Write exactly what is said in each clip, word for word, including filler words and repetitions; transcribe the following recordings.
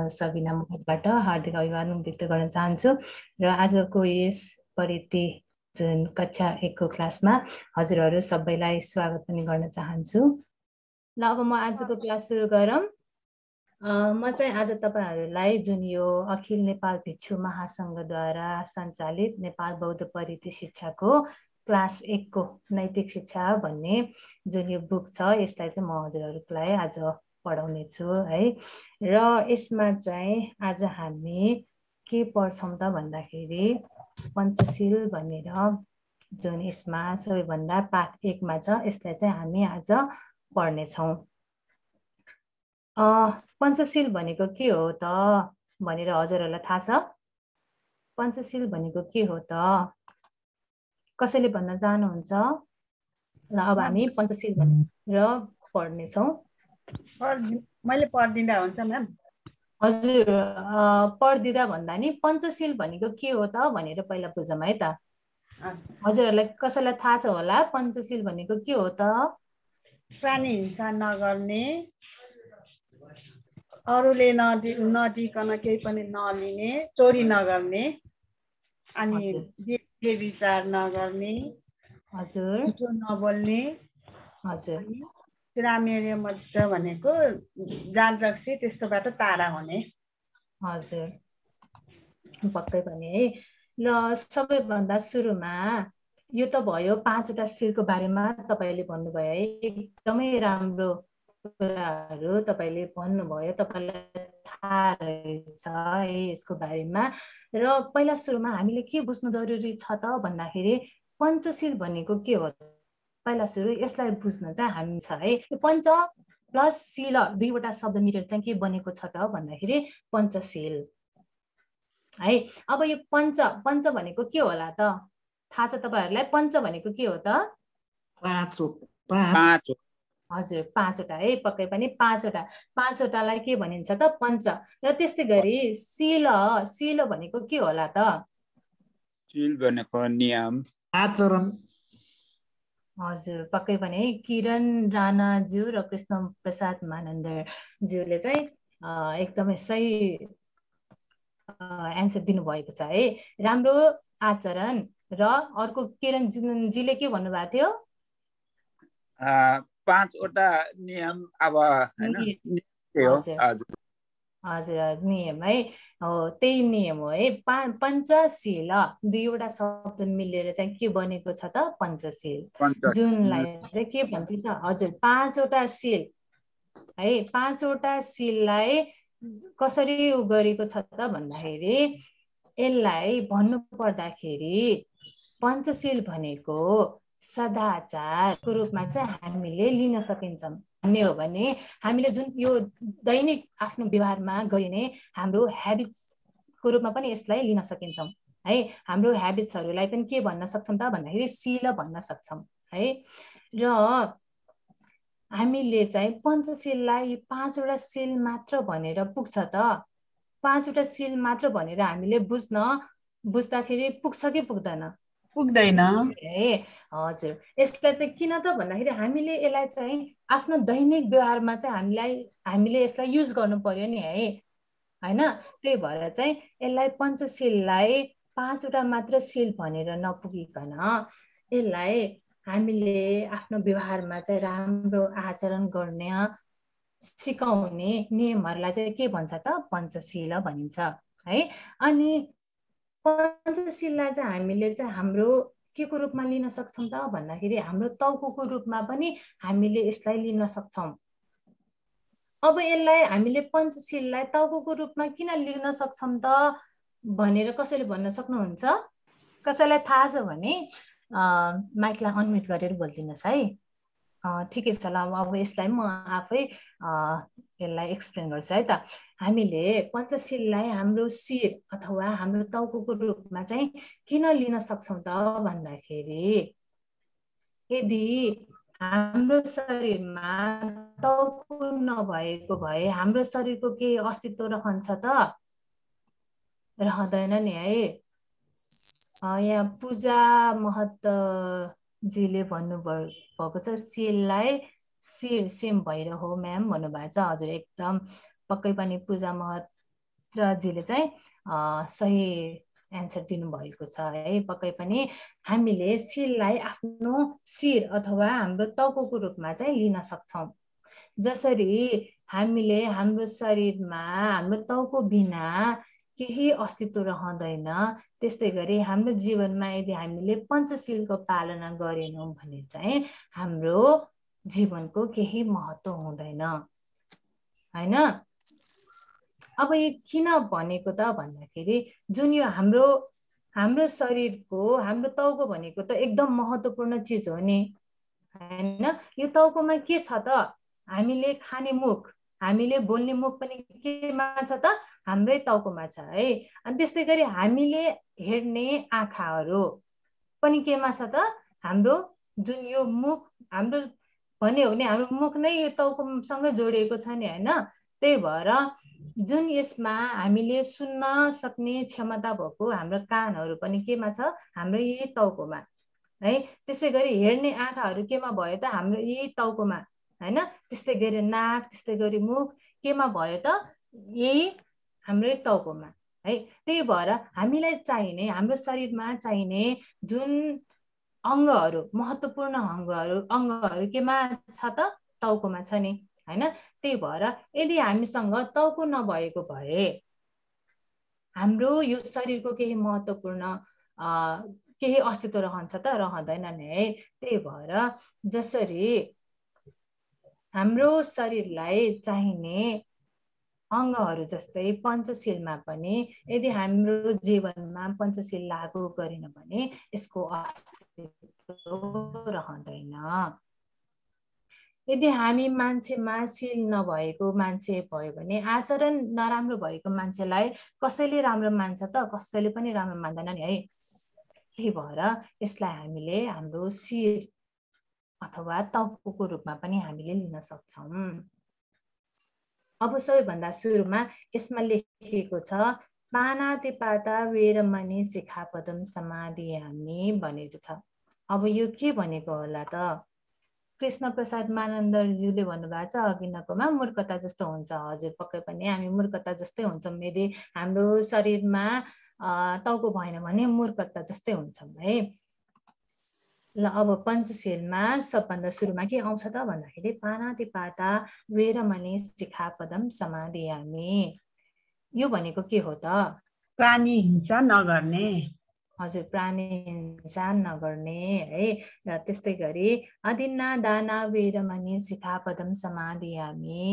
सबिना महतबाट हार्दिक अभिवादन व्यक्त गर्न चाहन्छु र आजको यस परिति जुन कक्षा एकको क्लासमा हजुरहरू सबैलाई स्वागत पनि गर्न चाहन्छु। ल अब म आजको क्लास सुरु गरौँ। म चाहिँ आज तपाईहरुलाई जुन यो अखिल नेपाल भिक्षु महासंघद्वारा सञ्चालित नेपाल बौद्ध परिति शिक्षाको क्लास एक को नैतिक शिक्षा भन्ने जुन यो बुक छ यसलाई चाहिँ म हजुरहरूलाई आज पढाउने छु है। र यसमा चाहिँ आज हामी के पढ्छौं त भन्दाखेरि पञ्चशील भनेर जुन यसमा सबैभन्दा पाठ एक मा छ यसलाई चाहिँ हामी आज पढ्ने छौं। अ पञ्चशील भनेको के हो त भनेर हजुरहरूलाई थाहा छ? पञ्चशील भनेको के हो त? कसैले भन्न चाहनुहुन्छ? ल अब हामी पञ्चशील भनेर पढ्ने छौं। मैले पढ्दिँदा हुन्छ म्याम? हजुर पढ्दिँदा भन्दा नि पञ्चशील भनेको के हो त भनेर पहिला बुझौँ है त। हजुरहरूलाई कसैलाई थाहा छ होला पञ्चशील भनेको के हो त? प्राणी हिंसा नगर्ने, अरूले नदि नदिकन केही पनि नलिने, चोरी नगर्ने, अनि व्यभिचार नगर्ने, हजुर झुटो नबोल्ने, हजुर रामेय मध्य भनेको जान रक्सी त्यस्तोबाट टाढा हुने। हजुर पक्कै पनि है। ल सबैभन्दा सुरुमा यो त भयो पाँचवटा शीलको बारेमा तपाईले भन्नुभयो है, एकदमै राम्रो कुराहरू तपाईले भन्नुभयो, तपाईलाई थाहा रहेछ है यसको बारेमा। र पहिला सुरुमा हामीले के बुझ्नु जरुरी छ त भन्दाखेरि पञ्चशील भनेको के हो? पहिला सुरु यसलाई बुझ्न चाहिँ हामी छ है। पञ्च प्लस शील दुईवटा शब्द मिलेर चाहिँ के बनेको छ त भन्दाखेरि पञ्चशील है। अब यो पञ्च पञ्च भनेको के होला त? थाहा छ तपाईहरुलाई पञ्च भनेको के हो त? पाँच पाँच हजुर पाँचवटा है, पक्कै पनि पाँचवटा। पाँचवटालाई के भनिन्छ त? पञ्च। र त्यस्तै गरी शील शील भनेको के होला त? शील भनेको नियम, आचरण। हजुर पक्कै पनि है। किरण राणाज्यू र कृष्ण प्रसाद मानन्दर ज्यूले चाहिँ एकदमै सही एन्सर दिनुभएको छ है। राम्रो आचरण र अर्को किरण जीले के भन्नुभएको थियो? पाँचवटा नियम अब हैन हो। हजुर हजुर नियम है हो, त्यही नियम हो है। पञ्चशील दुईवटा शब्द मिलेर चाहिँ के बनेको छ त? पञ्चशील। जुनलाई चाहिँ के भन्छ त? हजुर पाँचवटा शील है। पाँचवटा शीललाई कसरी उ गरेको छ त भन्दाखेरि यसलाई भन्नु पर्दाखेरि पञ्चशील भनेको सदाचारको रूपमा चाहिँ हामीले लिन सकिन्छौँ। भन्ने हो भने हामीले जुन यो दैनिक आफ्नो व्यवहारमा गरिने हाम्रो ह्याबिट्सको रूपमा पनि यसलाई लिन सकिन्छौँ है। हाम्रो ह्याबिट्सहरूलाई पनि के भन्न सक्छौँ त भन्दाखेरि शील भन्न सक्छौँ है। र हामीले चाहिँ पञ्चशीललाई पाँचवटा शील मात्र भनेर पुग्छ त? पाँचवटा शील मात्र भनेर हामीले बुझ्न बुझ्दाखेरि पुग्छ कि पुग्दैन? पुग्दैन है। हजुर यसलाई चाहिँ किन त भन्दाखेरि हामीले यसलाई चाहिँ आफ्नो दैनिक व्यवहारमा चाहिँ हामीलाई हामीले यसलाई युज गर्नु पर्यो नि है हैन। त्यही भएर चाहिँ यसलाई पञ्चशीललाई पाँचवटा मात्र शील भनेर नपुगिकन यसलाई हामीले आफ्नो व्यवहारमा चाहिँ राम्रो आचरण गर्ने सिकाउने नियमहरूलाई चाहिँ के भन्छ त? पञ्चशील भनिन्छ है। अनि पञ्चशीललाई चाहिँ हामीले चाहिँ हाम्रो के को रूपमा लिन सक्छौँ त भन्दाखेरि हाम्रो तौकुको रूपमा पनि हामीले यसलाई लिन सक्छौँ। अब यसलाई हामीले पञ्चशीललाई तौकुको रूपमा किन लिन सक्छौँ त भनेर कसैले भन्न सक्नुहुन्छ? कसैलाई थाहा छ भने माइकलाई अनम्युट गरेर बोलिदिनुहोस् है। ठिकै छ ल अब यसलाई म आफै यसलाई एक्सप्लेन गर्छु है त। हामीले पञ्चशीललाई हाम्रो शिर अथवा हाम्रो तौकुको रूपमा चाहिँ किन लिन सक्छौँ त भन्दाखेरि यदि हाम्रो शरीरमा तौकु नभएको भए हाम्रो शरीरको केही अस्तित्व रहन्छ त? रहँदैन नि है। यहाँ पूजा महतजीले भन्नुभएको छ शीललाई शिर सिम भएर हो म्याम भन्नुभएको छ। हजुर एकदम पक्कै पनि पूजा महत मित्रजीले चाहिँ सही एन्सर दिनुभएको छ है। पक्कै पनि हामीले शिरलाई आफ्नो शिर अथवा हाम्रो टाउकोको रूपमा चाहिँ लिन सक्छौँ। जसरी हामीले हाम्रो शरीरमा हाम्रो टाउको बिना केही अस्तित्व रहँदैन, त्यस्तै गरी हाम्रो जीवनमा यदि हामीले पञ्चशीलको पालना गरेनौँ भने चाहिँ हाम्रो जीवनको केही महत्त्व हुँदैन हैन। अब यो किन भनेको त भन्दाखेरि जुन यो हाम्रो हाम्रो शरीरको हाम्रो टाउको भनेको त एकदम महत्त्वपूर्ण चिज हो नि हैन। यो टाउकोमा के छ त, हामीले खाने मुख, हामीले बोल्ने मुख पनि केमा छ त, हाम्रै टाउकोमा छ है। अनि त्यस्तै गरी हामीले हेर्ने आँखाहरू पनि केमा छ त, हाम्रो जुन यो मुख हाम्रो भन्यो भने हाम्रो मुख नै यो टाउकोसँग जोडिएको छ नि हैन। त्यही भएर जुन यसमा हामीले सुन्न सक्ने क्षमता भएको हाम्रो कानहरू पनि केमा छ, हाम्रो यही टाउकोमा है। त्यसै गरी हेर्ने आँखाहरू केमा भयो त, हाम्रो यही टाउकोमा हैन। त्यस्तै गरी नाक, त्यस्तै गरी मुख केमा भयो त, यही हाम्रै टाउकोमा है। त्यही भएर हामीलाई चाहिने हाम्रो शरीरमा चाहिने जुन अङ्गहरू महत्त्वपूर्ण अङ्गहरू अङ्गहरू केमा छ त, टाउकोमा छ नि हैन। त्यही भएर यदि हामीसँग टाउको नभएको भए हाम्रो यो शरीरको केही महत्त्वपूर्ण केही अस्तित्व रहन्छ त, रहँदैन नि है। त्यही भएर जसरी हाम्रो शरीरलाई चाहिने अङ्गहरू जस्तै पञ्चशीलमा पनि यदि हाम्रो जीवनमा पञ्चशील लागू गरेन भने यसको अस्तित्व रहँदैन। यदि हामी मान्छेमा शील नभएको मान्छे भयो भने आचरण नराम्रो भएको मान्छेलाई कसैले राम्रो मान्छ त, कसैले पनि राम्रो मान्दैन नि है। त्यही भएर यसलाई हामीले हाम्रो शिर अथवा टाउकोको रूपमा पनि हामीले लिन सक्छौँ। अब सबैभन्दा सुरुमा यसमा लेखिएको छ पानातिपाता वेरमणि सिक्खापदम समादियामि भनेको छ। अब यो के भनेको होला त, कृष्ण प्रसाद मानन्दज्यूले भन्नुभएको छ अघिल्लोकोमा मूर्खता जस्तो हुन्छ। हजुर पक्कै पनि हामी मूर्खता जस्तै हुन्छौँ। यदि हाम्रो शरीरमा टाउको भएन भने मूर्खता जस्तै हुन्छौँ है। ल अब पञ्चशीलमा सबभन्दा सुरुमा के आउँछ त भन्दाखेरि पानातिपाता वेरमणि सिक्खापदम समादियामि। यो भनेको के हो त, प्राणी हिंसा नगर्ने। हजुर प्राणी हिंसा नगर्ने है। र त्यस्तै गरी अदिन्ना दाना वेरमणि सिक्खापदम समादियामि।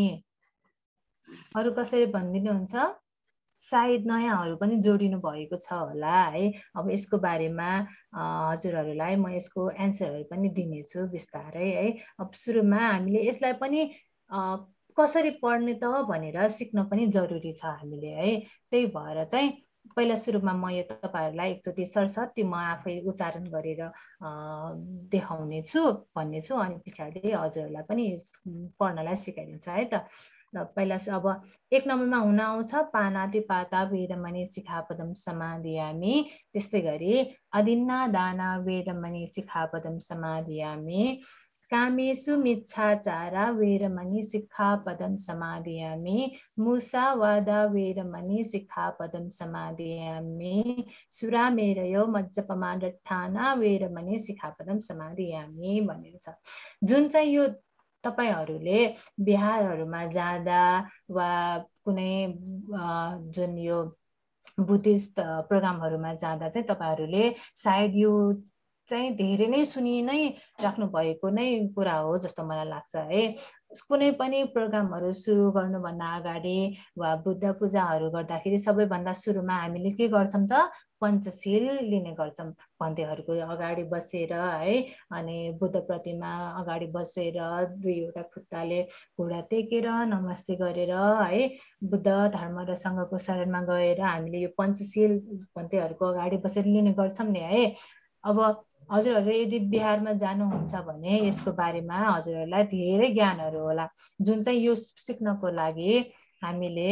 अरू कसैले भनिदिनुहुन्छ? सायद नयाँहरू पनि जोडिनु भएको छ होला है। अब यसको बारेमा हजुरहरूलाई म यसको एन्सरहरू पनि दिनेछु बिस्तारै है। अब सुरुमा हामीले यसलाई पनि कसरी पढ्ने त भनेर सिक्न पनि जरुरी छ हामीले है। त्यही भएर चाहिँ पहिला सुरुमा म यो तपाईँहरूलाई एकचोटि सरसर्ती म आफै उच्चारण गरेर देखाउने छु भन्ने छु, अनि पछाडि हजुरहरूलाई पनि पढ्नलाई सिकाइदिन्छ है त। ल पहिला अब एक नम्बरमा हुन आउँछ पानातिपाता वेरमणि सिक्खापदम समादियामि। त्यस्तै गरी अदिन्ना दाना वेरमणि सिक्खापदम समादियामि। कामेषु मिच्छाचारा वेरमणि सिक्खापदम समादियामि। मुसावादा वेरमणि सिक्खापदम समादियामि। सुरामेरयो मज्जपमादठाना वेरमणि सिक्खापदम समादियामि भनेको छ। जुन चाहिँ यो तपाईहरूले बिहारहरूमा जाँदा वा कुनै जुन यो बुद्धिस्ट प्रोग्रामहरूमा जाँदा चाहिँ तपाईँहरूले सायद यो चाहिँ धेरै नै सुनि नै राख्नु भएको नै कुरा हो जस्तो मलाई लाग्छ है। कुनै पनि प्रोग्रामहरू सुरु गर्नुभन्दा अगाडि वा बुद्ध पूजाहरू गर्दाखेरि सबैभन्दा सुरुमा हामीले के गर्छौँ त, पञ्चशील लिने गर्छौँ। पन्थीहरूको अगाडि बसेर है, अनि बुद्ध प्रतिमा अगाडि बसेर दुईवटा खुट्टाले घुँडा टेकेर नमस्ते गरेर है, बुद्ध धर्म र सङ्घको शरणमा गएर हामीले यो पञ्चशील पन्थीहरूको अगाडि बसेर लिने गर्छौँ नि है। अब हजुरहरू यदि बिहारमा जानुहुन्छ भने यसको बारेमा हजुरहरूलाई धेरै ज्ञानहरू होला, जुन चाहिँ यो सिक्नको लागि हामीले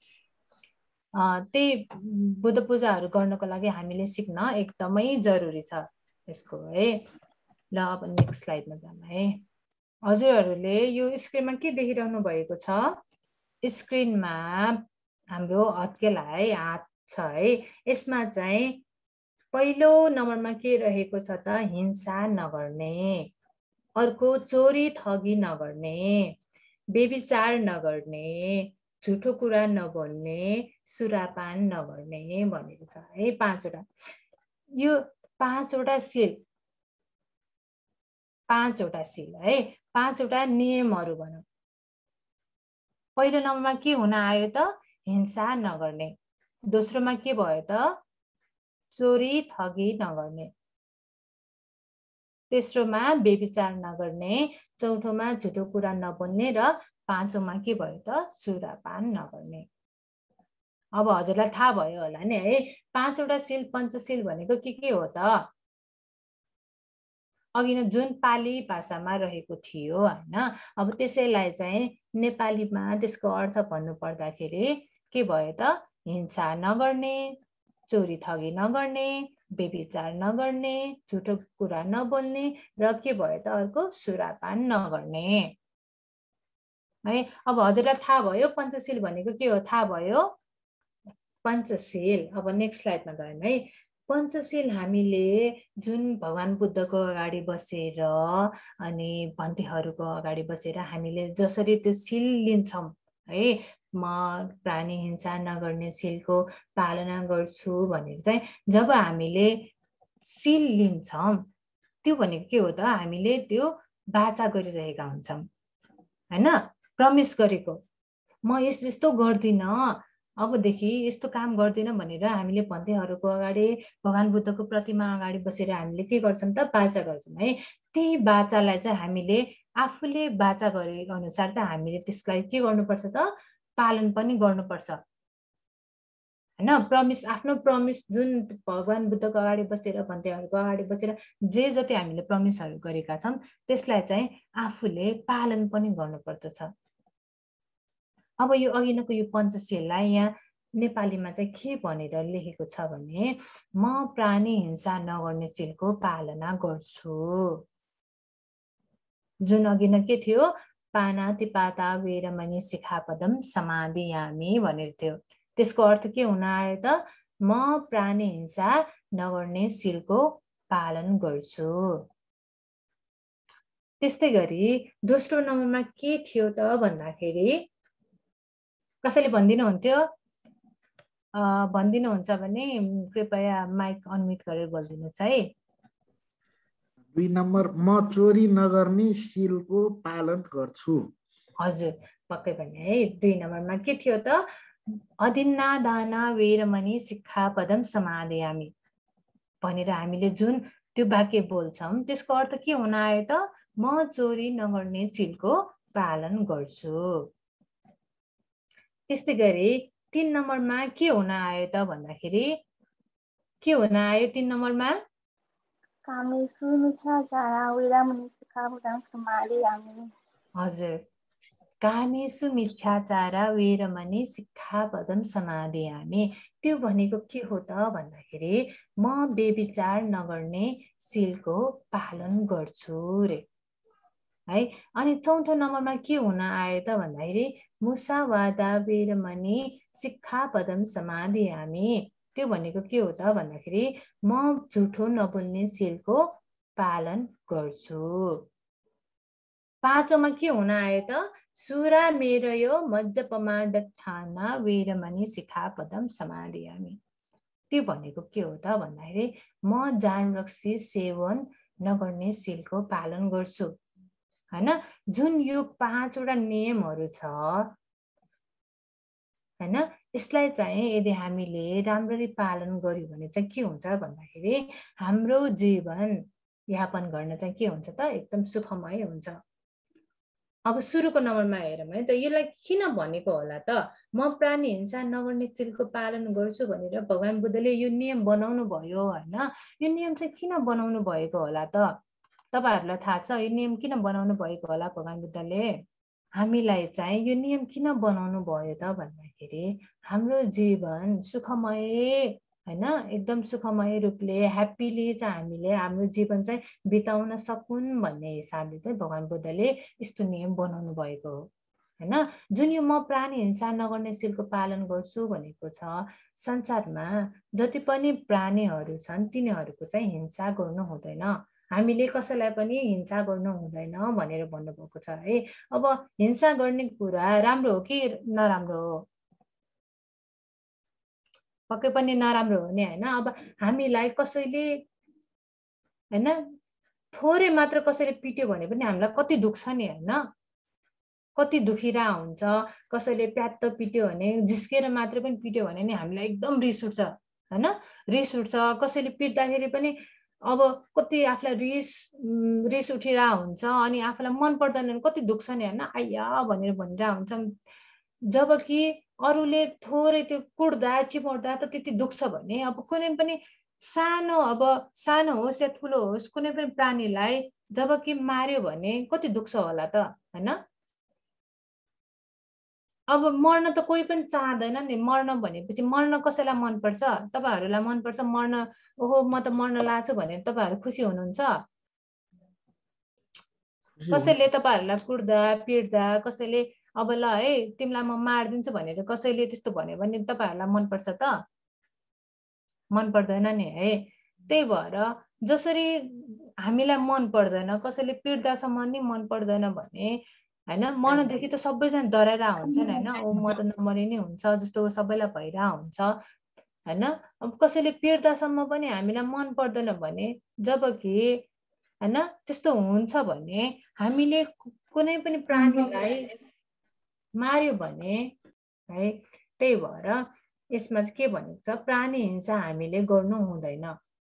त्यही बुद्ध पूजाहरू गर्नको लागि हामीले सिक्न एकदमै जरुरी छ यसको है। ल अब नेक्स्ट स्लाइडमा जाऊँ है। हजुरहरूले यो स्क्रिनमा के देखिरहनु भएको छ? स्क्रिनमा हाम्रो हत्केला है, हात छ है। यसमा चाहिँ पहिलो नम्बरमा के रहेको छ त, हिंसा नगर्ने, अर्को चोरी ठगी नगर्ने, बेविचार नगर्ने, झुठो कुरा नबोल्ने, सुरापान नगर्ने भनेको छ है। पाँचवटा, यो पाँचवटा सिल, पाँचवटा सिल है, पाँचवटा नियमहरू भनौँ। पहिलो नम्बरमा के हुन आयो त, हिंसा नगर्ने। दोस्रोमा के भयो त, चोरी ठगी नगर्ने। तेस्रोमा बेविचार नगर्ने। चौथोमा झुटो कुरा नबोल्ने र पाँचौँमा के भयो त, सुरापान नगर्ने। अब हजुरलाई थाहा भयो होला नि है, पाँचवटा सिल पञ्चशील भनेको के के हो त। अघि नै जुन पाली भाषामा रहेको थियो हैन, अब त्यसैलाई चाहिँ नेपालीमा त्यसको अर्थ भन्नु पर्दाखेरि के भयो त, हिंसा नगर्ने, चोरी ठगी नगर्ने, बेविचार नगर्ने, झुटो कुरा नबोल्ने र के भयो त अर्को, सुरापान नगर्ने है। अब हजुरलाई थाहा भयो पञ्चशील भनेको के हो, थाहा भयो पञ्चशील। अब नेक्स्ट स्लाइडमा गयौँ है। पञ्चशील हामीले जुन भगवान बुद्धको अगाडि बसेर अनि भन्तीहरूको अगाडि बसेर हामीले जसरी त्यो सिल लिन्छौँ है, म प्राणी हिंसा नगर्ने सिलको पालना गर्छु भनेर चाहिँ जब हामीले सिल लिन्छौँ, त्यो भनेको के हो त, हामीले त्यो वाचा गरिरहेका हुन्छौँ हैन, प्रमिस गरेको, म यस यस्तो गर्दिनँ, अबदेखि यस्तो काम गर्दिनँ भनेर हामीले भन्तीहरूको अगाडि भगवान बुद्धको प्रतिमा अगाडि बसेर हामीले के गर्छौँ त, वाचा गर्छौँ है। त्यही वाचालाई चाहिँ हामीले आफूले वाचा गरे अनुसार चाहिँ हामीले त्यसलाई के गर्नुपर्छ त, पालन पनि गर्नुपर्छ हैन। प्रमिस, आफ्नो प्रमिस जुन भगवान बुद्धको अगाडि बसेर भन्तीहरूको अगाडि बसेर जे जति हामीले प्रमिसहरू गरेका छौँ त्यसलाई चाहिँ आफूले पालन पनि गर्नुपर्दछ। अब यो अघिनको यो पञ्चशीललाई यहाँ नेपालीमा चाहिँ के भनेर लेखेको छ भने, म प्राणी हिंसा नगर्ने सिलको पालना गर्छु। जुन अघि नै के थियो, पानातिपाता वेरमणि सिक्खापदम समादियामि भनेर थियो। त्यसको अर्थ के हुन आयो त, म प्राणी हिंसा नगर्ने सिलको पालन गर्छु। त्यस्तै गरी दोस्रो नम्बरमा के थियो त भन्दाखेरि, कसैले भनिदिनुहुन्थ्यो, भनिदिनुहुन्छ भने कृपया माइक अनम्युट गरेर बोलिदिनुहोस् है। दुई नम्बर, म चोरी नगर्ने सिलको पालन गर्छु। हजुर, पक्कै पनि है। दुई नम्बरमा के थियो त, अदिन्ना दाना वेरमणि सिक्खापदम समादियामि भनेर हामीले जुन त्यो वाक्य बोल्छौँ त्यसको अर्थ के हुन आयो त, म चोरी नगर्ने सिलको पालन गर्छु। त्यस्तै गरी तीन नम्बरमा के हुन आयो त भन्दाखेरि, के हुन आयो तीन नम्बरमा, कामेषु मिच्छाचारा वेरमणि सिक्खापदम समादियामि। हजुर, कामेषु मिच्छाचारा वेरमणि सिक्खापदम समादियामि। त्यो भनेको के हो त भन्दाखेरि, म बेविचार नगर्ने सिलको पालन गर्छु रे है। अनि चौथो नम्बरमा के हुन आयो त भन्दाखेरि, मुसावादा वेरमणि सिक्खापदम समादियामि। त्यो भनेको के हो त भन्दाखेरि, म झुठो नबोल्ने सिलको पालन गर्छु। पाँचौँमा के हुन आयो त, सुरा मेरयो मज्जपमा डट्ठाना वेरमणि सिक्खापदम समादियामि। त्यो भनेको के हो त भन्दाखेरि, म जान रक्सी सेवन नगर्ने सिलको पालन गर्छु हैन। जुन यो पाँचवटा नियमहरू छ हैन, यसलाई चाहिँ यदि हामीले राम्ररी पालन गर्यौँ भने चाहिँ के हुन्छ भन्दाखेरि, हाम्रो जीवन यापन गर्न चाहिँ के हुन्छ त, एकदम सुखमय हुन्छ। अब सुरुको नम्बरमा हेरौँ है त, यसलाई किन भनेको होला त, म प्राणी हिंसा नगर्ने सिलको पालन गर्छु भनेर भगवान बुद्धले यो नियम बनाउनु भयो हैन। यो नियम चाहिँ किन बनाउनु भएको होला त, तपाईहरुलाई थाहा छ यो नियम किन बनाउनु भएको होला भगवान बुद्धले? हामीलाई चाहिँ यो नियम किन बनाउनु भयो त भन्दाखेरि, हाम्रो जीवन सुखमय हैन, एकदम सुखमय रूपले ह्याप्पीली चाहिँ हामीले हाम्रो जीवन चाहिँ बिताउन सकुन् भन्ने हिसाबले चाहिँ भगवान बुद्धले यस्तो नियम बनाउनु भएको हो हैन। जुन यो म प्राणी हिंसा नगर्ने सिलको पालन गर्छु भनेको छ, संसारमा जति पनि प्राणीहरू छन् तिनीहरूको चाहिँ हिंसा गर्नु हुँदैन, हामीले कसैलाई पनि हिंसा गर्नु हुँदैन भनेर भन्नुभएको छ है। अब हिंसा गर्ने कुरा राम्रो हो कि नराम्रो हो? पक्कै पनि नराम्रो हो नि हैन। अब हामीलाई कसैले हैन थोरै मात्र कसैले पिट्यो भने पनि हामीलाई कति दुख्छ नि हैन, कति दुखिरा हुन्छ। कसैले प्यात्त पिट्यो भने, जिस्केर मात्र पनि पिट्यो भने नि हामीलाई एकदम रिस उठ्छ हैन, रिस उठ्छ। कसैले पिट्दाखेरि पनि अब कति आफूलाई रिस रिस उठिरा हुन्छ अनि आफूलाई मन पर्दैन भने कति दुख्छ नि हैन, आइया भनेर भनिरा हुन्छ। जबकि अरूले थोरै त्यो कुट्दा चिमोट्दा त त्यति दुख्छ भने अब कुनै पनि सानो अब सानो होस् या ठुलो होस् कुनै पनि प्राणीलाई जबकि मार्यो भने कति दुख्छ होला त हैन। अब मर्न त कोही पनि चाहँदैन नि, मर्न भनेपछि मर्न कसैलाई मनपर्छ? तपाईहरूलाई मनपर्छ मर्न? ओहो म त मर्न लाग्छु भनेर तपाईँहरू खुसी हुनुहुन्छ? कसैले तपाईँहरूलाई कुट्दा पिट्दा कसैले अब ल है तिमीलाई म मारिदिन्छु भनेर कसैले त्यस्तो भन्यो भने तपाईँहरूलाई मनपर्छ त? मन पर्दैन नि है। त्यही भएर जसरी हामीलाई मन पर्दैन, कसैले पिट्दासम्म नि मन पर्दैन भने हैन, मर्नदेखि त सबैजना डराइरा हुन्छन् हैन, ओ म त नमरे नि हुन्छ जस्तो सबैलाई भइरा हुन्छ हैन। अब कसैले पिट्दासम्म पनि हामीलाई मन पर्दैन भने, जबकि हैन त्यस्तो हुन्छ भने हामीले कुनै पनि प्राणीलाई मार्यो भने है। त्यही भएर यसमा के भनेको छ, प्राणी हिंसा हामीले गर्नु हुँदैन।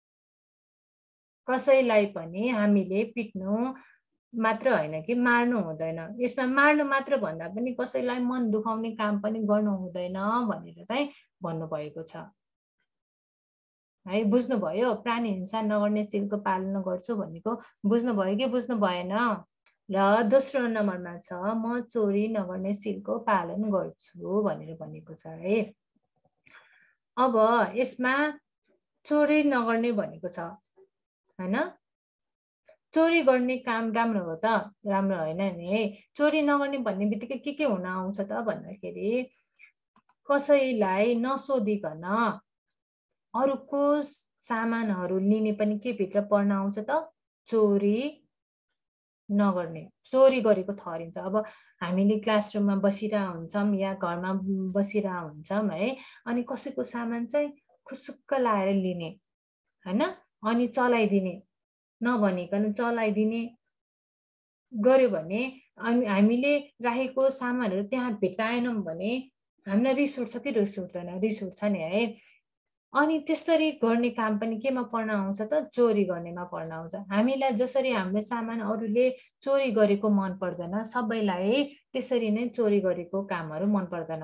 कसैलाई पनि हामीले पिट्नु मात्र होइन कि मार्नु हुँदैन। यसमा मार्नु मात्र भन्दा पनि कसैलाई मन दुखाउने काम पनि गर्नु हुँदैन भनेर चाहिँ भन्नुभएको छ है। बुझ्नुभयो? प्राणी हिंसा नगर्ने सिलको पालन गर्छु भनेको बुझ्नुभयो कि बुझ्नु भएन? र दोस्रो नम्बरमा छ म चोरी नगर्ने सिलको पालन गर्छु भनेर भनेको छ है। अब यसमा चोरी नगर्ने भनेको छ हैन। चोरी गर्ने काम राम्रो हो त? राम्रो होइन नि है। चोरी नगर्ने भन्ने बित्तिकै के के हुन आउँछ त भन्दाखेरि, कसैलाई नसोधिकन अरूको सामानहरू लिने पनि के भित्र पर्न आउँछ त? चोरी नगर्ने। चोरी गरेको ठहरिन्छ। अब हामीले क्लासरुममा बसिरा हुन्छौँ या घरमा बसिरा हुन्छौँ है, अनि कसैको सामान चाहिँ खुसुक्क लाएर लिने हैन, अनि चलाइदिने, नभनिकन चलाइदिने गर्यो भने हामीले राखेको सामानहरू त्यहाँ भेटाएनौँ भने हामीलाई रिस उठ्छ कि रिस उठ्दैन? रिस उठ्छ नि है। अनि त्यसरी गर्ने काम पनि केमा पर्न आउँछ त? चोरी गर्नेमा पर्न आउँछ। हामीलाई जसरी हाम्रो सामान अरूले चोरी गरेको मन पर्दैन, सबैलाई त्यसरी नै चोरी गरेको कामहरू मन पर्दैन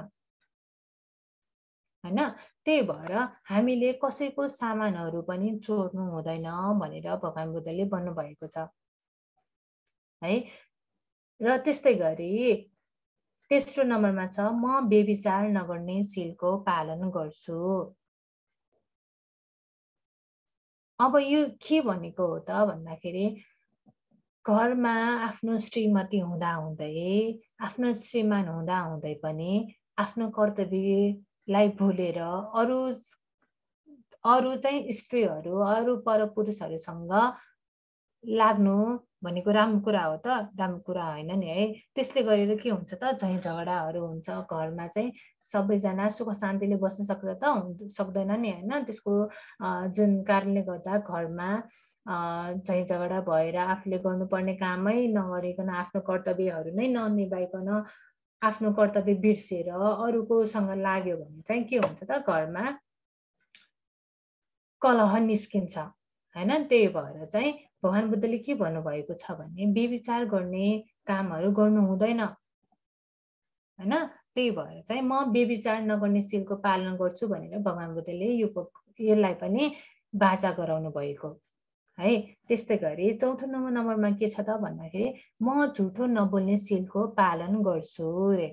हैन। त्यही भएर हामीले कसैको सामानहरू पनि चोर्नु हुँदैन भनेर भगवान बुद्धले भन्नुभएको छ है। र त्यस्तै गरी तेस्रो नम्बरमा छ म व्यभिचार नगर्ने सिलको पालन गर्छु। अब यो के भनेको हो त भन्दाखेरि, घरमा आफ्नो श्रीमती हुँदा हुँदै, आफ्नो श्रीमान हुँदा हुँदै पनि आफ्नो कर्तव्यलाई भुलेर अरू अरू चाहिँ स्त्रीहरू अरू परपुरुषहरूसँग लाग्नु भनेको राम्रो कुरा हो त? राम्रो कुरा होइन नि है। त्यसले गरेर के हुन्छ त? झैँ झगडाहरू हुन्छ घरमा। चाहिँ सबैजना सुख शान्तिले बस्न सक्छ त? सक्दैन नि होइन। त्यसको जुन कारणले गर्दा घरमा झैँ झगडा भएर आफूले गर्नुपर्ने कामै नगरिकन आफ्नो कर्तव्यहरू नै ननिभाइकन आफ्नो कर्तव्य बिर्सेर अरूकोसँग लाग्यो भने चाहिँ के हुन्छ त? घरमा कलह निस्किन्छ हैन। त्यही भएर चाहिँ भगवान बुद्धले के भन्नुभएको छ भने, व्यभिचार गर्ने कामहरू गर्नु हुँदैन हैन। त्यही भएर चाहिँ म व्यभिचार नगर्ने सिलको पालन गर्छु भनेर भगवान बुद्धले यो यसलाई पनि बाचा गराउनु भएको है। त्यस्तै गरी चौथो नम्बर नम्बरमा के छ त भन्दाखेरि, म झुठो नबोल्ने सिलको पालन गर्छु रे।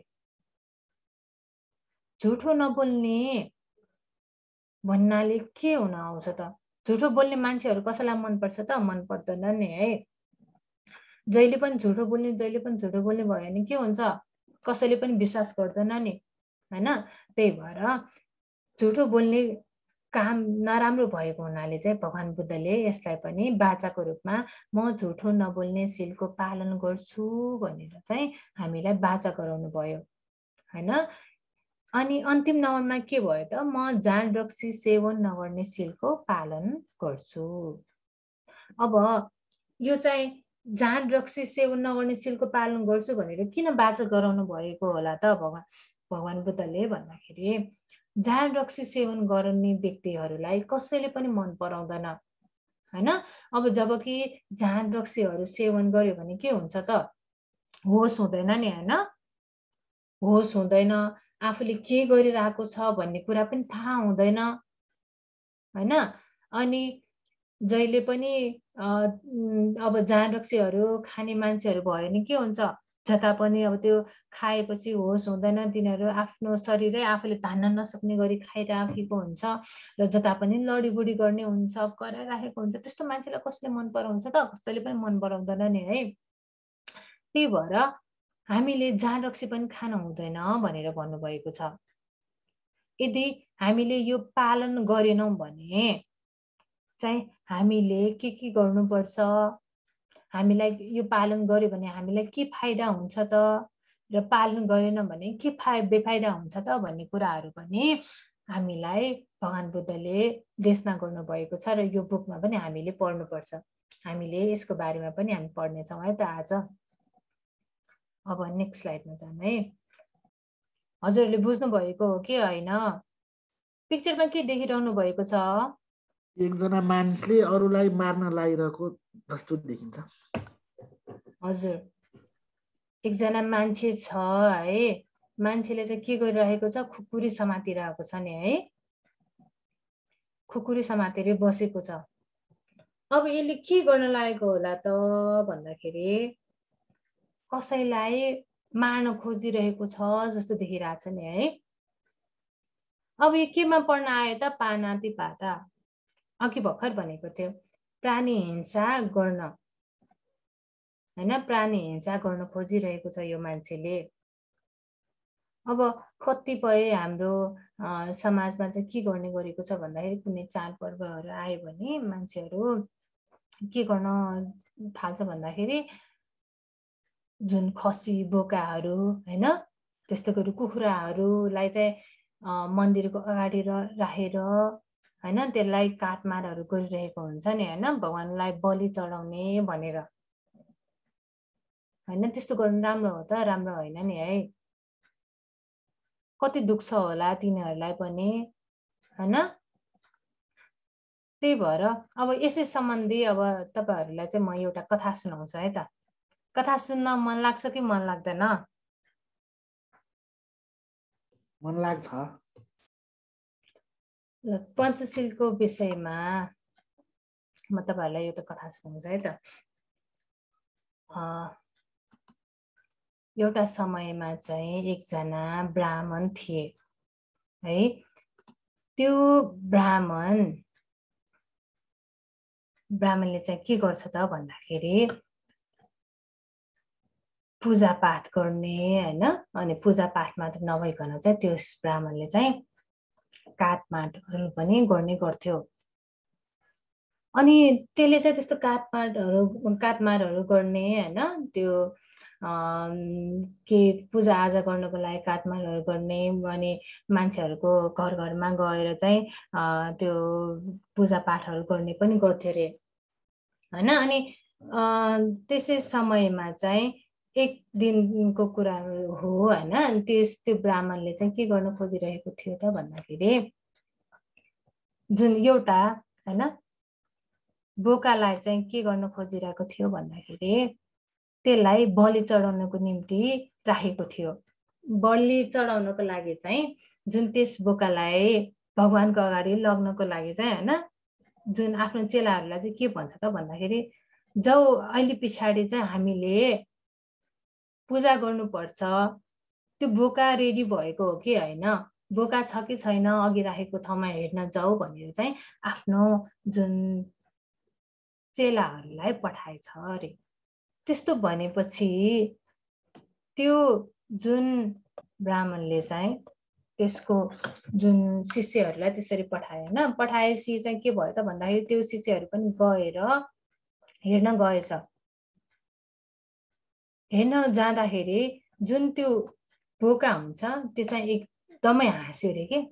झुठो नबोल्ने भन्नाले के हुन आउँछ त? झुठो बोल्ने मान्छेहरू कसैलाई मनपर्छ त? मन पर्दैन नि है। जहिले पनि झुठो बोल्ने जहिले पनि झुठो बोल्ने भयो भने के हुन्छ? कसैले पनि विश्वास गर्दैन नि हैन। त्यही भएर झुटो बोल्ने काम नराम्रो भएको हुनाले चाहिँ भगवान बुद्धले यसलाई पनि वाचाको रूपमा म झुटो नबोल्ने सिलको पालन गर्छु भनेर चाहिँ हामीलाई वाचा गराउनु भयो हैन। अनि अन्तिम नम्बरमा के भयो त, म जाँड रक्सी सेवन नगर्ने सिलको पालन गर्छु। अब यो चाहिँ जाँड रक्सी सेवन नगर्ने सिलको पालन गर्छु भनेर किन वाचा गराउनु भएको होला त भगवान भगवान बुद्धले भन्दाखेरि जाँड रक्सी सेवन गर्ने व्यक्तिहरूलाई कसैले पनि मन पराउँदैन हैन। अब जब कि जाँड रक्सीहरू सेवन गर्यो भने के हुन्छ त, होस हुँदैन नि हैन, होस हुँदैन, आफूले के गरिरहेको छ भन्ने कुरा पनि थाहा हुँदैन हैन। अनि जहिले पनि अब जाँड रक्सीहरू खाने मान्छेहरू भयो भने के हुन्छ, जता पनि अब त्यो खाएपछि होस हुँदैन, तिनीहरू आफ्नो शरीरै आफूले धान्न नसक्ने गरी खाइराखेको हुन्छ र जता पनि लडीबुडी गर्ने हुन्छ, कराइराखेको हुन्छ। त्यस्तो मान्छेलाई कसले मन पराउँछ त, कसैले पनि मन पराउँदैन नि है। त्यही भएर हामीले जाँड रक्सी पनि खान हुँदैन भनेर भन्नुभएको छ। यदि हामीले यो पालन गरेनौँ भने चाहिँ हामीले के के गर्नुपर्छ, हामीलाई यो पालन गर्यो भने हामीलाई के फाइदा हुन्छ त, र पालन गरेन भने के फा बेफाइदा हुन्छ त भन्ने कुराहरू पनि हामीलाई भगवान बुद्धले देशना गर्नुभएको छ र यो बुकमा पनि हामीले पढ्नुपर्छ। हामीले यसको बारेमा पनि हामी पढ्नेछौँ है त आज। अब नेक्स्ट स्लाइडमा जाऊँ है। हजुरहरूले बुझ्नुभएको हो कि होइन? पिक्चरमा के देखिरहनु भएको छ? एकजना मानिसले अरूलाई मार्न लागिरहेको जस्तो देखिन्छ। हजुर, एकजना मान्छे छ है, मान्छेले चाहिँ के गरिरहेको छ, खुकुरी समातिरहेको छ नि है, खुकुरी समातेर बसेको छ। अब यसले के गर्न लागेको होला त भन्दाखेरि कसैलाई मार्न खोजिरहेको छ जस्तो देखिरहेछ नि है। अब यो केमा पढ्न आयो त, पानाति पाता, अघि भर्खर भनेको थियो प्राणी हिंसा गर्न हैन, प्राणी हिंसा गर्न खोजिरहेको छ यो मान्छेले। अब कतिपय हाम्रो समाजमा चाहिँ के गर्ने गरेको छ भन्दाखेरि कुनै चाडपर्वहरू आयो भने मान्छेहरू के गर्न थाल्छ भन्दाखेरि जुन खसी बोकाहरू हैन, त्यस्तो गरी कुखुराहरूलाई चाहिँ मन्दिरको अगाडि राखेर हैन त्यसलाई काटमारहरू गरिरहेको हुन्छ नि हैन, भगवानलाई बलि चढाउने भनेर हैन। त्यस्तो गर्नु राम्रो हो त? राम्रो होइन नि है। कति दुःख छ होला तिनीहरूलाई पनि हैन। त्यही भएर अब यसै सम्बन्धी अब तपाईहरुलाई चाहिँ म एउटा कथा सुनाउँछु है त। कथा सुन्न मन लाग्छ कि मन लाग्दैन? मन लाग्छ। पञ्चशीलको विषयमा म तपाईहरुलाई एउटा कथा सुनाउँछु है त। एउटा समयमा चाहिँ एकजना ब्राह्मण थिए है। त्यो ब्राह्मण ब्राह्मणले चाहिँ के गर्छ त भन्दाखेरि पूजा पाठ गर्ने हैन। अनि पूजा पाठ मात्र नभइकन चाहिँ त्यो ब्राह्मणले चाहिँ काटमाटहरू पनि गर्ने गर्थ्यो। अनि त्यसले चाहिँ त्यस्तो काटमाटहरू काटमारहरू गर्ने हैन, त्यो के पूजा आजा गर्नको लागि काटमारहरू गर्ने, अनि मान्छेहरूको घर घरमा गएर चाहिँ त्यो पूजा पाठहरू गर्ने पनि गर्थ्यो रे हैन। अनि त्यसै समयमा चाहिँ एक दिनको कुरा हो हैन। त्यस त्यो ब्राह्मणले चाहिँ के गर्न खोजिरहेको थियो त भन्दाखेरि जुन एउटा हैन बोकालाई चाहिँ के गर्न खोजिरहेको थियो भन्दाखेरि त्यसलाई बलि चढाउनको निम्ति राखेको थियो। बलि चढाउनको लागि चाहिँ जुन त्यस बोकालाई भगवानको अगाडि लग्नको लागि चाहिँ हैन, जुन आफ्नो चेलाहरूलाई चाहिँ के भन्छ त भन्दाखेरि जाऊ अहिले पछाडि चाहिँ हामीले पूजा गर्नुपर्छ, त्यो बोका रेडी भएको हो कि होइन, बोका छ कि छैन अघि राखेको ठाउँमा हेर्न जाऊ भनेर चाहिँ आफ्नो जुन चेलाहरूलाई पठाएछ अरे। त्यस्तो भनेपछि त्यो जुन ब्राह्मणले चाहिँ त्यसको जुन शिष्यहरूलाई त्यसरी पठाए होइन, पठाएपछि चाहिँ के भयो त भन्दाखेरि त्यो शिष्यहरू पनि गएर हेर्न गएछ। हेर्न जाँदाखेरि जुन त्यो बोका हुन्छ त्यो चाहिँ एकदमै हाँस्यो अरे के,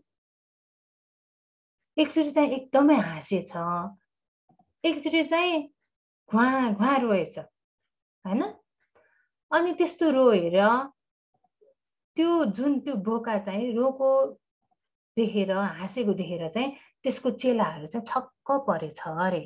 एकचोटि चाहिँ एकदमै हाँसेछ, एकचोटि चाहिँ घुवा घुवा रोएछ होइन। अनि त्यस्तो रोएर त्यो जुन त्यो बोका चाहिँ रोको देखेर हाँसेको देखेर चाहिँ त्यसको चेलाहरू चाहिँ छक्क परेछ अरे।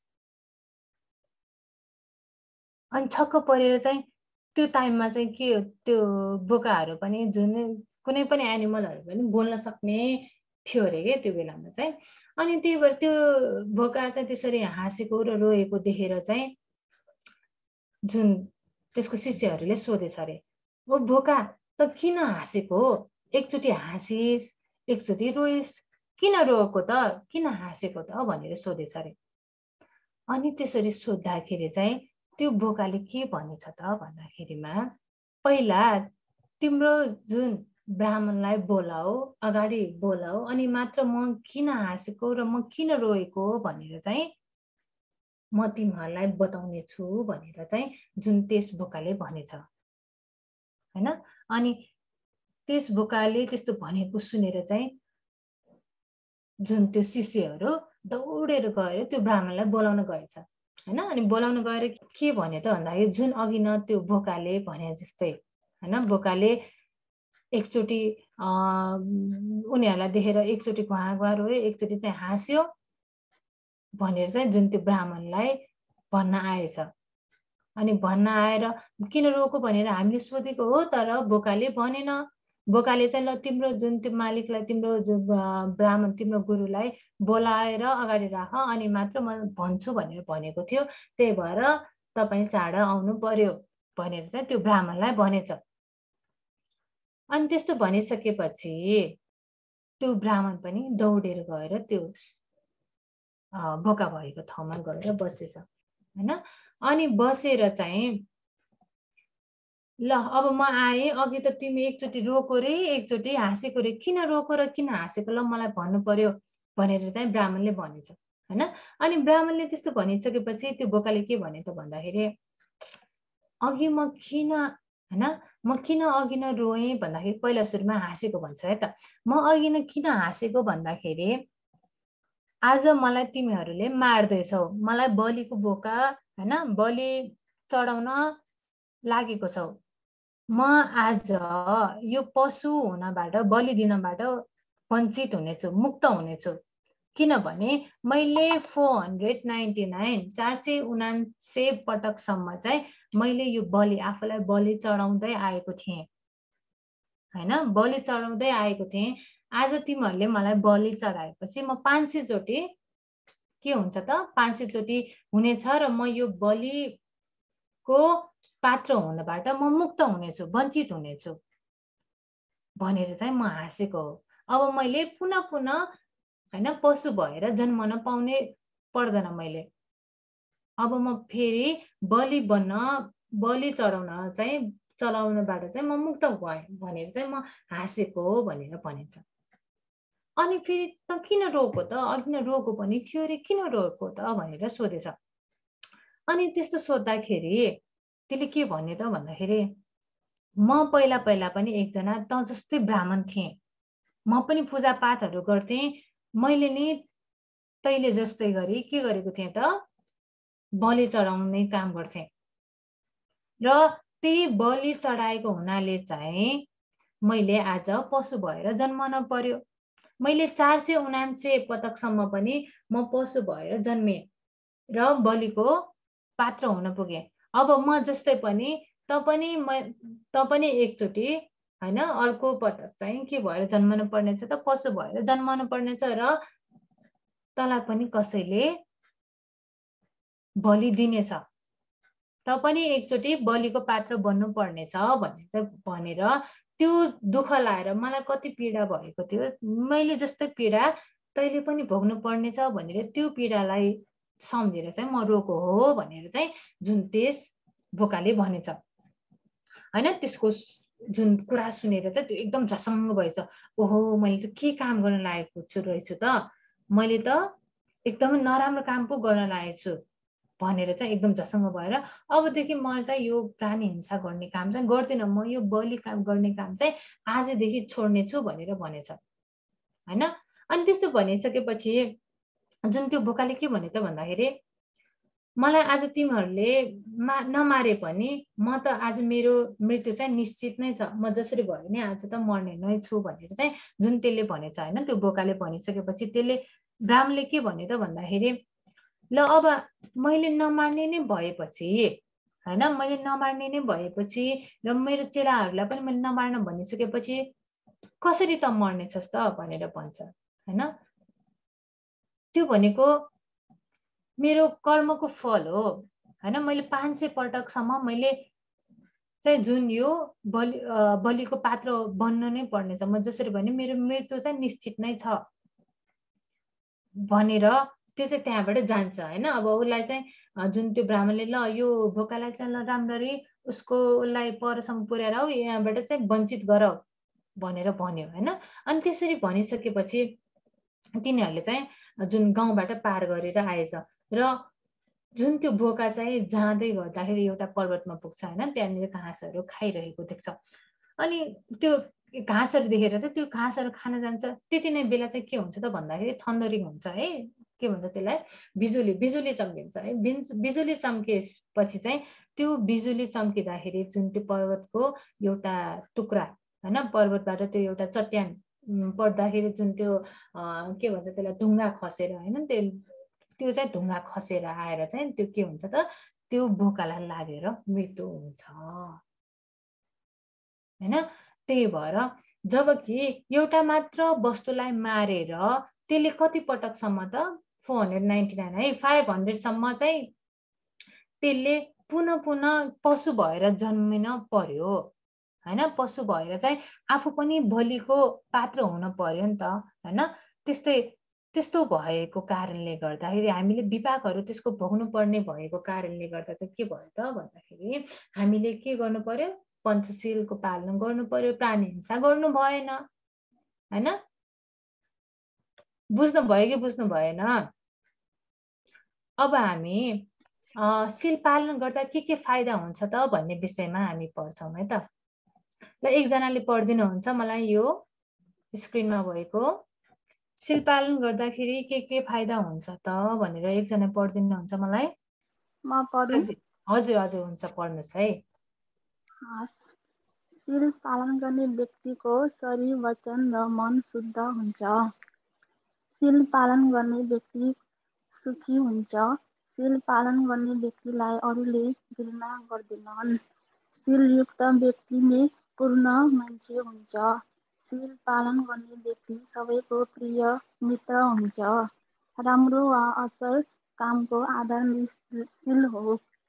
अनि छक्क परेर चाहिँ त्यो टाइममा चाहिँ के त्यो बोकाहरू पनि जुन कुनै पनि एनिमलहरू पनि बोल्न सक्ने थियो अरे के त्यो बेलामा चाहिँ। अनि त्यही भएर त्यो बोका चाहिँ त्यसरी हाँसेको र रोएको देखेर चाहिँ जुन त्यसको शिष्यहरूले सोधेछ अरे, ओ बोका त किन हाँसेको, एकचोटि हाँसिस एकचोटि रोइस, किन रोएको त, किन हाँसेको त भनेर सोधेछ अरे। अनि त्यसरी सोद्धाखेरि चाहिँ त्यो बोकाले के भनेछ त भन्दाखेरिमा, पहिला तिम्रो जुन ब्राह्मणलाई बोलाऊ, अगाडि बोलाऊ, अनि मात्र म किन हाँसेको र म किन रोएको भनेर चाहिँ म तिमीहरूलाई बताउने छु भनेर चाहिँ जुन त्यस बोकाले भनेछ हैन। अनि त्यस बोकाले त्यस्तो भनेको सुनेर चाहिँ जुन त्यो शिष्यहरू दौडेर गएर त्यो ब्राह्मणलाई बोलाउन गएछ हैन। अनि बोलाउन गएर के भन्यो त भन्दाखेरि जुन अघि न त्यो बोकाले भने जस्तै हैन, बोकाले एकचोटि उनीहरूलाई देखेर एकचोटि घुवा घुवा रोयो, एकचोटि चाहिँ हाँस्यो भनेर चाहिँ जुन त्यो ब्राह्मणलाई भन्न आएछ। अनि भन्न आएर किन रोको भनेर हामीले सोधेको हो, तर बोकाले भनेन। बोकाले चाहिँ ल तिम्रो जुन त्यो मालिकलाई, तिम्रो जो ब्राह्मण तिम्रो गुरुलाई बोलाएर अगाडि राख, अनि मात्र म भन्छु भनेर भनेको थियो, त्यही भएर तपाईँ चाँड आउनु पर्यो भनेर चाहिँ त्यो ब्राह्मणलाई भनेछ। अनि त्यस्तो भनिसकेपछि त्यो ब्राह्मण पनि दौडेर गएर त्यो बोका भएको ठाउँमा गएर बसेछ हैन। अनि बसेर चाहिँ ल अब म आएँ, अघि त तिमी एकचोटि रोको रे एकचोटि हाँसेको रे, किन रोको र किन हाँसेको ल मलाई भन्नु पर्यो भनेर चाहिँ ब्राह्मणले भनेछ हैन। अनि ब्राह्मणले त्यस्तो भनिसकेपछि त्यो बोकाले के भने त भन्दाखेरि, अघि म किन हैन म किन अघि न रोएँ भन्दाखेरि पहिला सुरुमा हाँसेको भन्छ है त। म अघि न किन हाँसेको भन्दाखेरि आज मलाई तिमीहरूले मार्दैछौ, मलाई बलिको बोका हैन बलि चढाउन लागेको छौ। म आज यो पशु हुनबाट, बलि दिनबाट वञ्चित हुनेछु, मुक्त हुनेछु, किनभने मैले फोर हन्ड्रेड नाइन्टी नाइन चार सय उनान्से पटकसम्म चाहिँ मैले यो बलि आफूलाई बलि चढाउँदै आएको थिएँ हैन, बलि चढाउँदै आएको थिएँ। आज तिमीहरूले मलाई बलि चढाएपछि म पाँच सय चोटि के हुन्छ त, पाँच सय चोटि हुनेछ र म यो बलिको पात्र हुनबाट म मुक्त हुनेछु, वञ्चित हुनेछु भनेर चाहिँ म हाँसेको हो। अब मैले पुनः पुनः हैन पशु भएर जन्मन पाउने पर्दैन मैले, अब म फेरि बलि बन्न, बलि चढाउन चाहिँ चलाउनबाट चाहिँ म मुक्त भएँ भनेर चाहिँ म हाँसेको हो भनेर भनिन्छ। अनि फेरि त किन रोको त, अघि न रोको पनि थियो रे, किन रोको त भनेर सोधेछ। अनि त्यस्तो सोद्धाखेरि त्यसले के भन्यो त भन्दाखेरि, म पहिला पहिला पनि एकजना त जस्तै ब्राह्मण थिएँ, म पनि पूजापाठहरू गर्थेँ, मैले नि तैले जस्तै गरी के गरेको थिएँ त, बलि चढाउने काम गर्थेँ र त्यही बलि चढाएको हुनाले चाहिँ मैले आज पशु भएर जन्मन पर्यो। मैले चार सय उनान्से पटकसम्म पनि म पशु भएर जन्मेँ र बलिको पात्र हुन पुगेँ। अब म जस्तै पनि त पनि म त पनि एकचोटि हैन अर्को पटक चाहिँ के भएर जन्मनु पर्नेछ त, पशु भएर जन्मनु पर्नेछ र तँलाई पनि कसैले बलि दिनेछ, त पनि एकचोटि बलिको पात्र बन्नु पर्नेछ भनेर भनेर त्यो दुःख लाएर मलाई कति पीडा भएको थियो, मैले जस्तै पीडा तैले पनि भोग्नु पर्नेछ भनेर त्यो पीडालाई सम्झेर चाहिँ म रोको हो भनेर चाहिँ जुन त्यस बोकाले भनेछ हैन। त्यसको जुन कुरा सुनेर चाहिँ त्यो एकदम झसङ्ग भएछ, ओहो मैले त के काम गर्न लागेको छु रहेछु त, मैले त एकदमै नराम्रो काम पो गर्न लागेको छु भनेर चाहिँ एकदम झसङ्ग भएर अबदेखि म चाहिँ यो प्राणी हिंसा गर्ने काम चाहिँ गर्दिनँ, म यो बलि काम गर्ने काम चाहिँ आजदेखि छोड्ने छु भनेर भनेछ हैन। अनि त्यस्तो भनिसकेपछि जुन त्यो बोकाले के भने त भन्दाखेरि मलाई आज तिमीहरूले मा नमारे पनि म त आज मेरो मृत्यु चाहिँ निश्चित नै छ, म जसरी भयो नि आज त मर्ने नै छु भनेर चाहिँ जुन त्यसले भनेछ हैन। त्यो बोकाले भनिसकेपछि त्यसले ब्राह्मणले के भने त भन्दाखेरि ल अब मैले नमार्ने नै भएपछि हैन, मैले नमार्ने नै भएपछि र मेरो चेलाहरूलाई पनि मैले नमार्न भनिसकेपछि कसरी त मर्नेछस् त भनेर भन्छ हैन। त्यो भनेको मेरो कर्मको फल हो हैन। मैले पाँच सय पटकसम्म मैले चाहिँ जुन यो बलि बलिको पात्र बन्न नै पर्नेछ, म जसरी भने मेरो मृत्यु चाहिँ निश्चित नै छ भनेर त्यो चाहिँ त्यहाँबाट जान्छ हैन। अब उसलाई चाहिँ जुन त्यो ब्राह्मणले ल यो बोकालाई चाहिँ ल राम्ररी उसको उसलाई परसम्म पुर्याएर आऊ, यहाँबाट चाहिँ वञ्चित गर भनेर भन्यो हैन। अनि त्यसरी भनिसकेपछि तिनीहरूले चाहिँ जुन गाउँबाट पार गरेर आएछ र जुन त्यो बोका चाहिँ जाँदै गर्दाखेरि एउटा पर्वतमा पुग्छ हैन, त्यहाँनिर घाँसहरू खाइरहेको देख्छ। अनि त्यो घाँसहरू देखेर चाहिँ त्यो घाँसहरू खान जान्छ। त्यति नै बेला चाहिँ के हुन्छ त भन्दाखेरि थन्डरिङ हुन्छ है, के भन्छ त्यसलाई, बिजुली बिजुली चम्किन्छ है। बिजुली चम्किएपछि चाहिँ त्यो बिजुली चम्किँदाखेरि जुन त्यो पर्वतको एउटा टुक्रा हैन, पर्वतबाट त्यो एउटा चट्यान पर्दाखेरि जुन त्यो के भन्छ त्यसलाई ढुङ्गा खसेर हैन, त्यो त्यो चाहिँ ढुङ्गा खसेर आएर चाहिँ त्यो के हुन्छ त त्यो बोकालाई लागेर मृत्यु हुन्छ हैन। त्यही भएर जबकि एउटा मात्र वस्तुलाई मारेर त्यसले कति पटकसम्म त फोर हन्ड्रेड नाइन्टी नाइन है फाइभ हन्ड्रेडसम्म चाहिँ त्यसले पुनः पुनः पशु भएर जन्मिन पर्यो हैन। पशु भएर चाहिँ आफू पनि बलिको पात्र हुन पर्यो नि त हैन। त्यस्तै त्यस्तो भएको कारणले गर्दाखेरि हामीले विपाकहरू त्यसको भोग्नु पर्ने भएको कारणले गर्दा चाहिँ के भयो त भन्दाखेरि हामीले के गर्नु पर्यो, पञ्चशीलको पालन गर्नु पर्यो, प्राणी हिंसा गर्नु भएन हैन। बुझ्नु भयो कि बुझ्नु भएन? अब हामी शील पालन गर्दा के के फाइदा हुन्छ त भन्ने विषयमा हामी पढ्छौँ है त। ल एकजनाले पढिदिनुहुन्छ मलाई यो स्क्रिनमा भएको शील पालन गर्दाखेरि के के फाइदा हुन्छ त भनेर एकजना पढिदिनुहुन्छ मलाई। म पढौँ? हजुर हजुर हुन्छ, पढ्नुहोस् है। शील पालन गर्ने व्यक्तिको शरीर, वचन र मन शुद्ध हुन्छ। शील पालन गर्ने व्यक्ति सुखी हुन्छ। शील पालन गर्ने व्यक्तिलाई अरूले घृणा गर्दैनन्। शीलयुक्त व्यक्ति नै पूर्ण मान्छे हुन्छ। शील पालन गर्ने व्यक्ति सबैको प्रिय मित्र हुन्छ। राम्रो वा असल कामको आधार शील हो।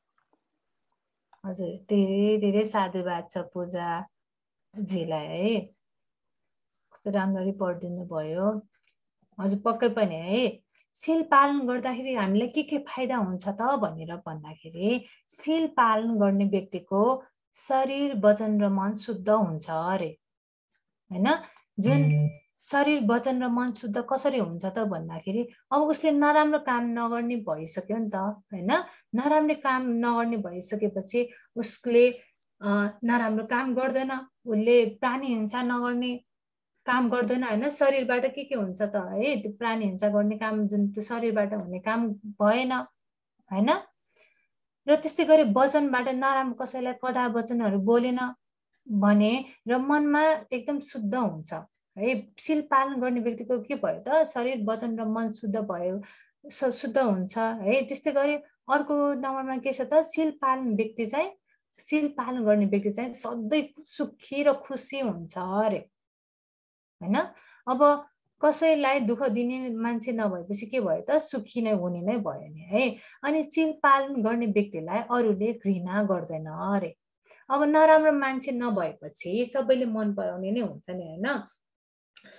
हजुर, धेरै धेरै साधुवाद छ पूजाजीलाई है, कस्तो राम्ररी पढिदिनु भयो। हजुर पक्कै पनि है, शील पालन गर्दाखेरि हामीलाई के के फाइदा हुन्छ त भनेर भन्दाखेरि शील पालन गर्ने व्यक्तिको शरीर, वचन र मन शुद्ध हुन्छ अरे हैन। जुन शरीर, वचन र मन शुद्ध कसरी हुन्छ त भन्दाखेरि अब उसले नराम्रो काम नगर्ने भइसक्यो नि त हैन। नराम्रो काम नगर्ने भइसकेपछि उसले नराम्रो काम गर्दैन, उसले प्राणी हिंसा नगर्ने काम गर्दैन हैन। शरीरबाट के के हुन्छ त है, त्यो प्राणी हिंसा गर्ने काम जुन त्यो शरीरबाट हुने काम भएन हैन। र त्यस्तै गरी वचनबाट नराम्रो कसैलाई कडा वचनहरू बोलेन भने र मनमा एकदम शुद्ध हुन्छ है। शील पालन गर्ने व्यक्तिको के भयो त शरीर, वचन र मन शुद्ध भयो, शुद्ध हुन्छ है। त्यस्तै गरी अर्को नम्बरमा के छ त, शील पालन व्यक्ति चाहिँ शील पालन गर्ने व्यक्ति चाहिँ सधैँ सुखी र खुसी हुन्छ अरे हैन। अब कसैलाई दुःख दिने मान्छे नभएपछि के भयो त, सुखी नै हुने नै भयो नि है। अनि शील पालन गर्ने व्यक्तिलाई अरूले घृणा गर्दैन अरे। अब नराम्रो मान्छे नभएपछि सबैले मन पराउने नै हुन्छ नि हैन।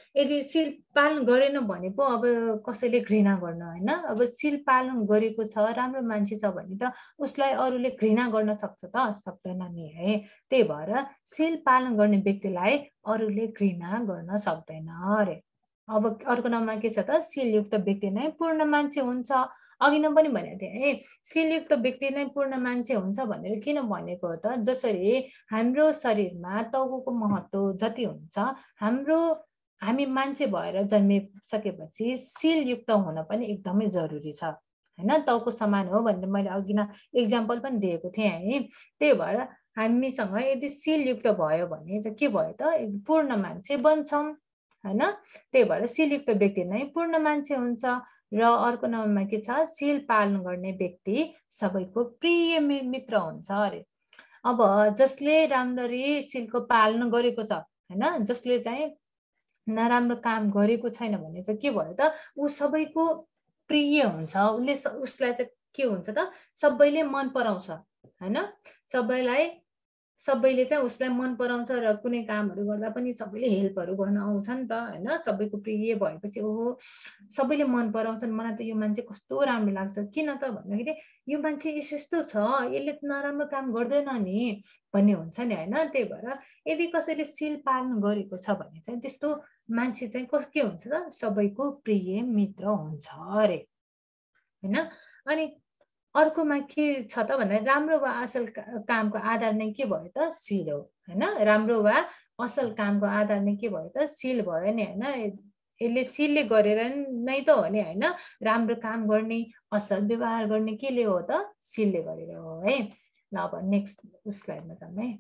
यदि सिल पालन गरेन भने पो अब कसैले घृणा गर्न होइन। अब सिल पालन गरेको छ, राम्रो मान्छे छ भने त उसलाई अरूले घृणा गर्न सक्छ त, सक्दैन नि है। त्यही भएर सिल पालन गर्ने व्यक्तिलाई अरूले घृणा गर्न सक्दैन अरे। अब अर्को नम्बरमा के छ त, सिलयुक्त व्यक्ति नै पूर्ण मान्छे हुन्छ। अघि नै पनि भनेको थिएँ है, सिलयुक्त व्यक्ति नै पूर्ण मान्छे हुन्छ भनेर किन भनेको हो त, जसरी हाम्रो शरीरमा टाउको महत्त्व जति हुन्छ, हाम्रो हामी मान्छे भएर जन्मिसकेपछि सिलयुक्त हुन पनि एकदमै जरुरी छ होइन। टाउको समान हो भनेर मैले अघि नै इक्जाम्पल पनि दिएको थिएँ है। त्यही भएर हामीसँग यदि सिलयुक्त भयो भने चाहिँ के भयो त, पूर्ण मान्छे बन्छौँ होइन। त्यही भएर सिलयुक्त व्यक्ति नै पूर्ण मान्छे हुन्छ। र अर्को नम्बरमा के छ, सिल पालन गर्ने व्यक्ति सबैको प्रिय मित्र हुन्छ अरे। अब जसले राम्ररी सिलको पालन गरेको छ होइन, जसले चाहिँ नराम्रो काम गरेको छैन भने चाहिँ के भयो त, ऊ सबैको प्रिय हुन्छ। उसले उसलाई चाहिँ के हुन्छ त, सबैले मन पराउँछ होइन। सबैलाई सबैले चाहिँ उसलाई मन पराउँछ र कुनै कामहरू गर्दा पनि सबैले हेल्पहरू गर्न आउँछ नि त होइन। सबैको प्रिय भएपछि ओहो सबैले मन पराउँछन्, मलाई त यो मान्छे कस्तो राम्रो लाग्छ। किन त भन्दाखेरि यो मान्छे यस्तो छ, यसले नराम्रो काम गर्दैन नि भन्ने हुन्छ नि होइन। त्यही भएर यदि कसैले सिल पालन गरेको छ भने चाहिँ त्यस्तो मान्छे चाहिँ कस के हुन्छ त, सबैको प्रिय मित्र हुन्छ अरे होइन। अनि अर्कोमा के छ त भन्दा, राम्रो वा असल कामको आधार नै के भयो त, सिल हो होइन। राम्रो वा असल कामको आधार नै के भयो त, सिल भयो नि होइन। यसले सिलले गरेर नै त हो नि होइन। राम्रो काम गर्ने, असल व्यवहार गर्ने केले हो त, सिलले गरेर हो है। ल अब नेक्स्ट स्लाइडमा जाउँ है।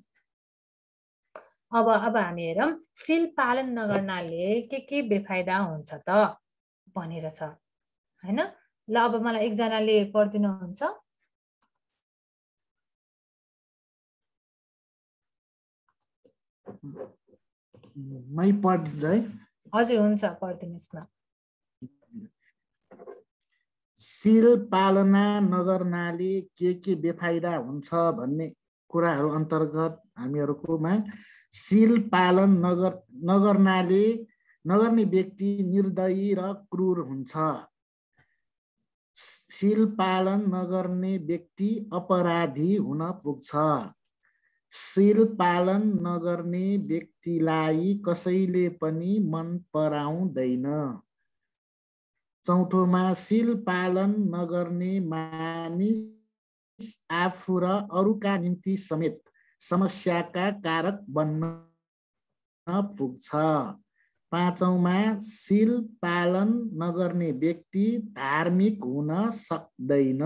अब अब हामी हेरौँ सिल पालन नगर्नाले के के बेफाइदा हुन्छ त भनेर छ होइन। ल अब मलाई एकजनाले पढिदिनुहुन्छ। मै पढ्छु है। हजुर हुन्छ, पढिदिनुहोस् न। सिल पालना नगर्नाले के के बेफाइदा हुन्छ भन्ने कुराहरू अन्तर्गत हामीहरूकोमा सिल पालन नगर नगर्नाले नगर्ने व्यक्ति निर्दयी र क्रूर हुन्छ। सिल पालन नगर्ने व्यक्ति अपराधी हुन पुग्छ। सिल पालन नगर्ने व्यक्तिलाई कसैले पनि मन पराउँदैन। चौथोमा सिल पालन नगर्ने मानिस आफू र अरूका निम्ति समेत समस्याका कारक बन्न पुग्छ। पाँचौमा सिल पालन नगर्ने व्यक्ति धार्मिक हुन सक्दैन।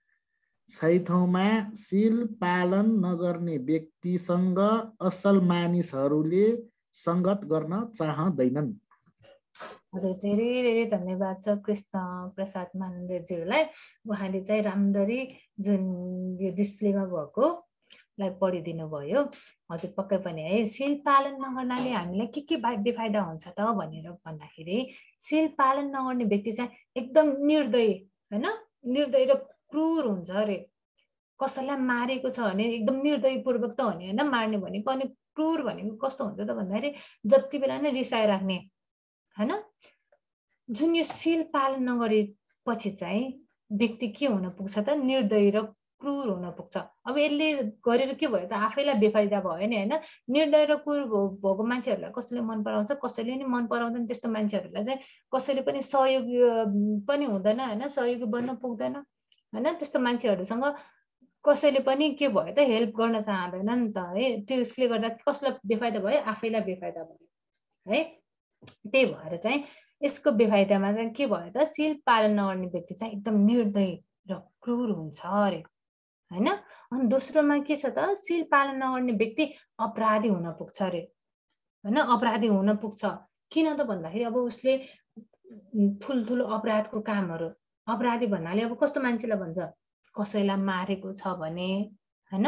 छैठौँमा सिल पालन नगर्ने व्यक्तिसँग असल मानिसहरूले सङ्गत गर्न चाहँदैनन्। हजुर धेरै धेरै धन्यवाद छ कृष्ण प्रसाद मानन्देज्यूलाई। उहाँले चाहिँ राम्ररी जुन यो डिस्प्लेमा भएको लाई पढिदिनु भयो। हजुर पक्कै पनि है, सिल पालन नगर्नाले हामीलाई के के बेफाइदा हुन्छ त भनेर भन्दाखेरि, सिल पालन नगर्ने व्यक्ति चाहिँ एकदम निर्दयी होइन, निर्दयी र क्रूर हुन्छ अरे। कसैलाई मारेको छ भने एकदम निर्दयीपूर्वक त हो नि होइन मार्ने भनेको। अनि क्रूर भनेको कस्तो हुन्छ त भन्दाखेरि जति बेला नै रिसाइराख्ने होइन। जुन यो सिल पालन नगरेपछि चाहिँ व्यक्ति के हुन पुग्छ त, निर्दयी र क्रूर हुन पुग्छ। अब यसले गरेर के भयो त, आफैलाई बेफाइदा भयो नि होइन। निर्दय र क्रूर भएको मान्छेहरूलाई कसैले मन पराउँछ, कसैले नि मन पराउँदैन। त्यस्तो मान्छेहरूलाई चाहिँ कसैले पनि सहयोगी पनि हुँदैन होइन, सहयोगी बन्न पुग्दैन होइन। त्यस्तो मान्छेहरूसँग कसैले पनि के भयो त, हेल्प गर्न चाहँदैन नि त है। त्यसले गर्दा कसलाई बेफाइदा भयो, आफैलाई बेफाइदा भयो है। त्यही भएर चाहिँ यसको बेफाइदामा चाहिँ के भयो त, सिल पालन नगर्ने व्यक्ति चाहिँ एकदम निर्दयी र क्रूर हुन्छ अरे होइन। अनि दोस्रोमा के छ त, सिल पालन नगर्ने व्यक्ति अपराधी हुन पुग्छ अरे होइन। अपराधी हुन पुग्छ किन त भन्दाखेरि अब उसले ठुल्ठुलो अपराधको कामहरू, अपराधी भन्नाले अब कस्तो मान्छेलाई भन्छ, कसैलाई मारेको छ भने होइन,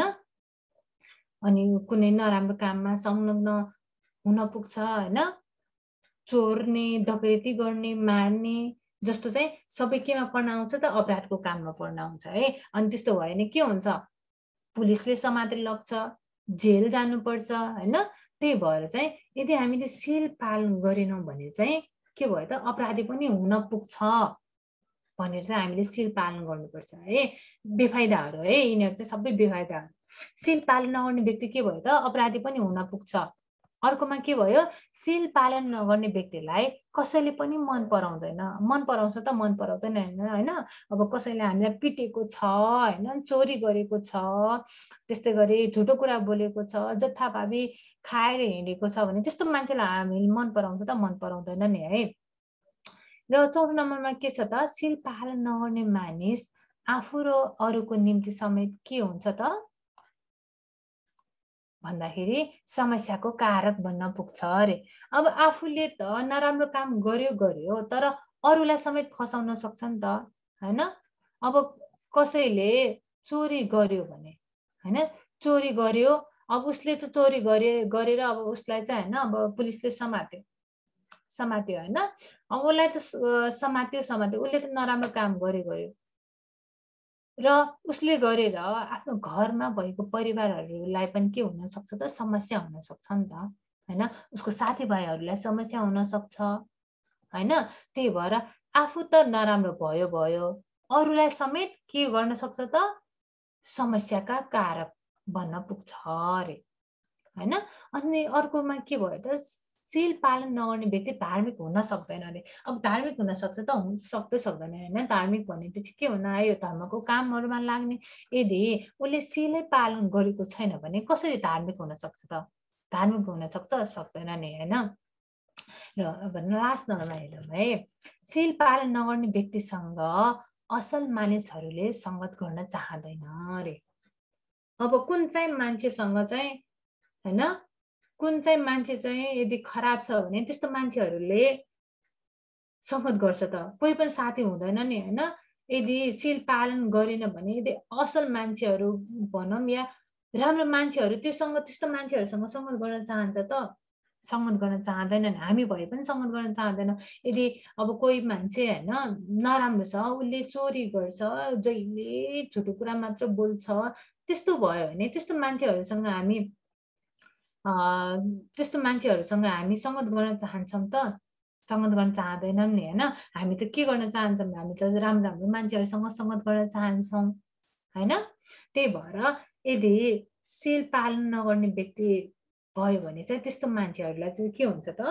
अनि कुनै नराम्रो काममा संलग्न हुन पुग्छ होइन। चोर्ने, डकैती गर्ने, मार्ने जस्तो चाहिँ सबै केमा पर्न आउँछ त, अपराधको काममा पर्न आउँछ है। अनि त्यस्तो भयो भने के हुन्छ, पुलिसले समातेर लग्छ, जेल जानुपर्छ होइन। त्यही भएर चाहिँ यदि हामीले सिल पालन गरेनौँ भने चाहिँ के भयो त अपराधी पनि हुन पुग्छ भनेर चाहिँ हामीले सिल पालन गर्नुपर्छ है। बेफाइदाहरू है, यिनीहरू चाहिँ सबै बेफाइदाहरू। सिल पालन नगर्ने व्यक्ति के भयो त अपराधी पनि हुन पुग्छ। अर्कोमा के भयो, सिल पालन नगर्ने व्यक्तिलाई कसैले पनि मन पराउँदैन। मन पराउँछ त मन पराउँदैन होइन, अब कसैले हामीलाई पिटेको छ होइन, चोरी गरेको छ, त्यस्तै गरी झुटो कुरा बोलेको छ, जथाभावी खाएर हिँडेको छ भने त्यस्तो मान्छेलाई हामीले मन पराउँछ त मन पराउँदैन नि है। र चौथो नम्बरमा के छ त, सिल पालन नगर्ने मानिस आफू र अरूको निम्ति समेत के हुन्छ त भन्दाखेरि समस्याको कारक बन्न पुग्छ अरे। अब आफूले त नराम्रो काम गर्यो गर्यो तर अरूलाई समेत फसाउन सक्छ नि त होइन। अब कसैले चोरी गर्यो भने होइन, चोरी गर्यो, अब उसले त चोरी गरे गरेर अब उसलाई चाहिँ होइन अब पुलिसले समात्यो समात्यो होइन, अब उसलाई त समात्यो समात्यो उसले त नराम्रो काम गरे गर्यो र उसले गरेर आफ्नो घरमा भएको परिवारहरूलाई पनि के हुन सक्छ त समस्या हुन सक्छ नि त होइन, उसको साथीभाइहरूलाई समस्या हुन सक्छ होइन। त्यही भएर आफू त नराम्रो भयो भयो अरूलाई समेत के गर्न सक्छ त समस्याका कारक बन्न पुग्छ अरे होइन। अनि अर्कोमा के भयो त, सिल पालन नगर्ने व्यक्ति धार्मिक हुन सक्दैन अरे। अब धार्मिक हुन सक्छ त हुन सक्दै सक्दैन होइन। धार्मिक भनेपछि के हुन आयो, धर्मको कामहरूमा लाग्ने। यदि उसले सिलै पालन गरेको छैन भने कसरी धार्मिक हुन सक्छ त, धार्मिक हुन सक्छ सक्दैन नि होइन। र अब लास्ट नम्बरमा हेरौँ है, सिल पालन नगर्ने व्यक्तिसँग असल मानिसहरूले सङ्गत गर्न चाहँदैन अरे। अब कुन चाहिँ मान्छेसँग चाहिँ होइन, कुन चाहिँ मान्छे चाहिँ यदि खराब छ भने त्यस्तो मान्छेहरूले सङ्गत गर्छ त, कोही पनि साथी हुँदैन नि होइन। यदि सिल पालन गरेन भने यदि असल मान्छेहरू भनौँ या राम्रो मान्छेहरू त्योसँग त्यस्तो मान्छेहरूसँग सङ्गत गर्न चाहन्छ त, सङ्गत गर्न चाहँदैनन्। हामी भए पनि सङ्गत गर्न चाहँदैन। यदि अब कोही मान्छे होइन नराम्रो छ, उसले चोरी गर्छ, जहिले झुटो कुरा मात्र बोल्छ, त्यस्तो भयो भने त्यस्तो मान्छेहरूसँग हामी त्यस्तो मान्छेहरूसँग हामी सङ्गत गर्न चाहन्छौँ त, सङ्गत गर्न चाहँदैनौँ नि होइन। हामी त के गर्न चाहन्छौँ, हामी त राम्रो राम्रो मान्छेहरूसँग सङ्गत गर्न चाहन्छौँ होइन। त्यही भएर यदि सिल पालन नगर्ने व्यक्ति भयो भने चाहिँ त्यस्तो मान्छेहरूलाई चाहिँ के हुन्छ त,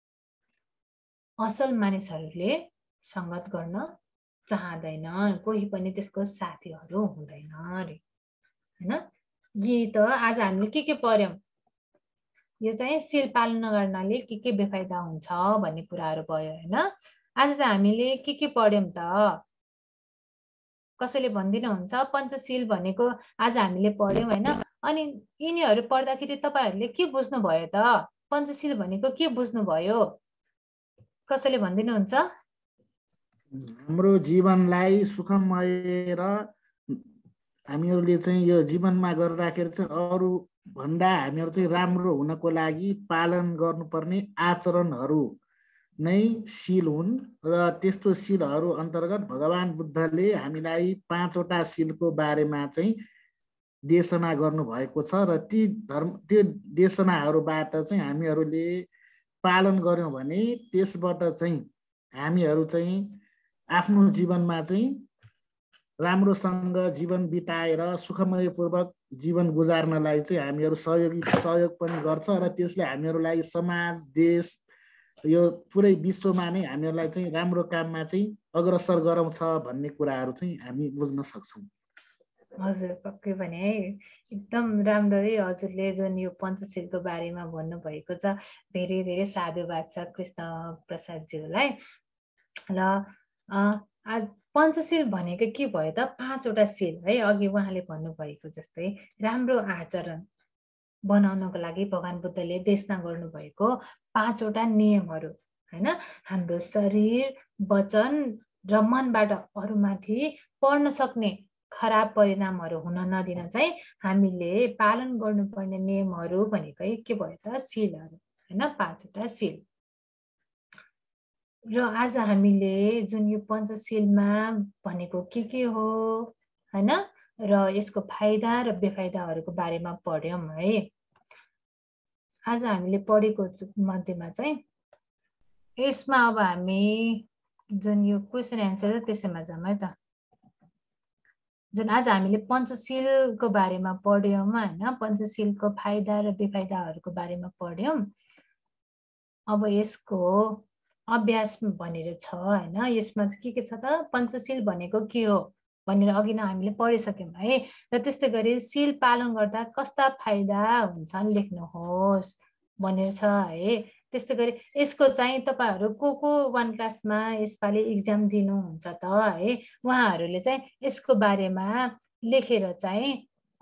असल मानिसहरूले सङ्गत गर्न चाहँदैन, कोही पनि त्यसको साथीहरू हुँदैन अरे होइन। यी त आज हामीले के के पढ्यौँ, यो चाहिँ सिल पालन नगर्नाले के के बेफाइदा हुन्छ भन्ने कुराहरू भयो होइन। आज चाहिँ हामीले के के पढ्यौँ त, कसैले भनिदिनुहुन्छ पञ्चशील भनेको आज हामीले पढ्यौँ होइन। अनि यिनीहरू पढ्दाखेरि तपाईँहरूले के बुझ्नुभयो त, पञ्चशील भनेको के बुझ्नुभयो, कसैले भनिदिनुहुन्छ? हाम्रो जीवनलाई सुखमय र हामीहरूले चाहिँ यो जीवनमा गरिराखेर चाहिँ अरू भन्दा हामीहरू चाहिँ राम्रो हुनको लागि पालन गर्नुपर्ने आचरणहरू नै सिल हुन्। र त्यस्तो सिलहरू अन्तर्गत भगवान बुद्धले हामीलाई पाँचवटा सिलको बारेमा चाहिँ देशना गर्नुभएको छ र ती धर्म त्यो देशनाहरूबाट चाहिँ हामीहरूले पालन गऱ्यौँ भने त्यसबाट चाहिँ हामीहरू चाहिँ आफ्नो जीवनमा चाहिँ राम्रोसँग जीवन बिताएर सुखमयपूर्वक जीवन गुजार्नलाई चाहिँ हामीहरू सहयोगी सहयोग पनि गर्छ र त्यसले हामीहरूलाई समाज देश यो पुरै विश्वमा नै हामीहरूलाई चाहिँ राम्रो काममा चाहिँ अग्रसर गराउँछ भन्ने कुराहरू चाहिँ हामी बुझ्न सक्छौँ। हजुर पक्कै पनि है, एकदम राम्ररी हजुरले जुन यो पञ्चशीलको बारेमा भन्नुभएको छ, धेरै धेरै साधुवाद छ कृष्ण प्रसादज्यूलाई। र आज पञ्चशील भनेको के भयो त, पाँचवटा सिल है। अघि उहाँले भन्नुभएको जस्तै राम्रो आचरण बनाउनको लागि भगवान बुद्धले देशना गर्नुभएको पाँचवटा नियमहरू होइन। हाम्रो शरीर वचन र मनबाट अरूमाथि पर्न सक्ने खराब परिणामहरू हुन नदिन चाहिँ हामीले पालन गर्नुपर्ने नियमहरू भनेकै के भयो त, सिलहरू होइन, पाँचवटा सिल। र आज हामीले जुन यो पञ्चशीलमा भनेको के के हो होइन र यसको फाइदा र बेफाइदाहरूको बारेमा पढ्यौँ है। आज हामीले पढेको मध्येमा चाहिँ यसमा अब हामी जुन यो क्वेसन एन्सर त्यसैमा जाउँ है त। जुन आज हामीले पञ्चशीलको बारेमा पढ्यौँ होइन, पञ्चशीलको फाइदा र बेफाइदाहरूको बारेमा पढ्यौँ। अब यसको अभ्यास भनेर छ होइन, यसमा चाहिँ के के छ त, पञ्चशील भनेको के हो भनेर अघि नै हामीले पढिसक्यौँ है। र त्यस्तै गरी शील पालन गर्दा कस्ता फाइदा हुन्छन् लेख्नुहोस् भनेर छ है। त्यस्तै गरी यसको चाहिँ तपाईहरु को को वन क्लासमा यसपालि एक्जाम दिनुहुन्छ त है, उहाँहरूले चाहिँ यसको बारेमा लेखेर चाहिँ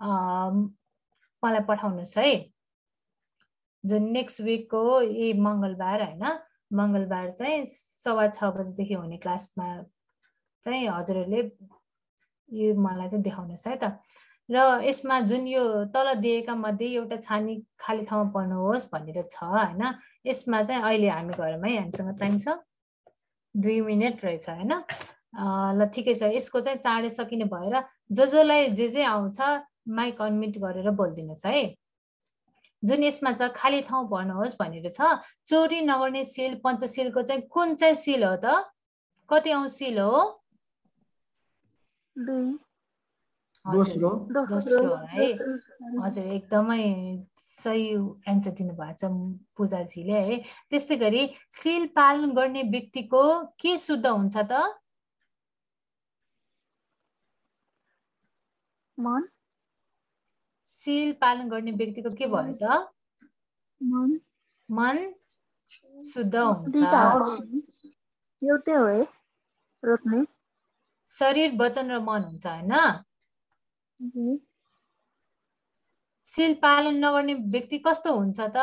मलाई पठाउनुहोस् है। जुन नेक्स्ट विकको यही मङ्गलबार होइन, मङ्गलबार चाहिँ सवा छ बजेदेखि हुने क्लासमा चाहिँ हजुरहरूले यो मलाई चाहिँ देखाउनुहोस् है त। र यसमा जुन यो तल दिएका मध्ये एउटा छानी खाली ठाउँमा पढ्नुहोस् भनेर छ होइन। यसमा चाहिँ अहिले हामी घरमै हामीसँग टाइम छ, दुई मिनट रहेछ होइन। ल ठिकै छ, यसको चाहिँ चाँडै सकिने भएर जो जसलाई जे जे आउँछ माइक अनम्युट गरेर बोलिदिनुहोस् है। जुन यसमा छ खाली ठाउँ भर्नुहोस् भनेर छ, चोरी नगर्ने सील पञ्चशीलको चाहिँ कुन चाहिँ सील हो त, कति औँ सील हो? दोस्रो दोस्रो है। हजुर एकदमै सही एन्सर दिनुभएको छ पूजाजीले है। त्यस्तै गरी सील पालन गर्ने व्यक्तिको के शुद्ध हुन्छ त? मन। सील पालन गर्ने व्यक्तिको के भयो त? मन। मन शुद्ध हुन्छ। एउटै हो है रोक्ने। शरीर वचन र मन हुन्छ होइन। सील पालन नगर्ने व्यक्ति कस्तो हुन्छ त?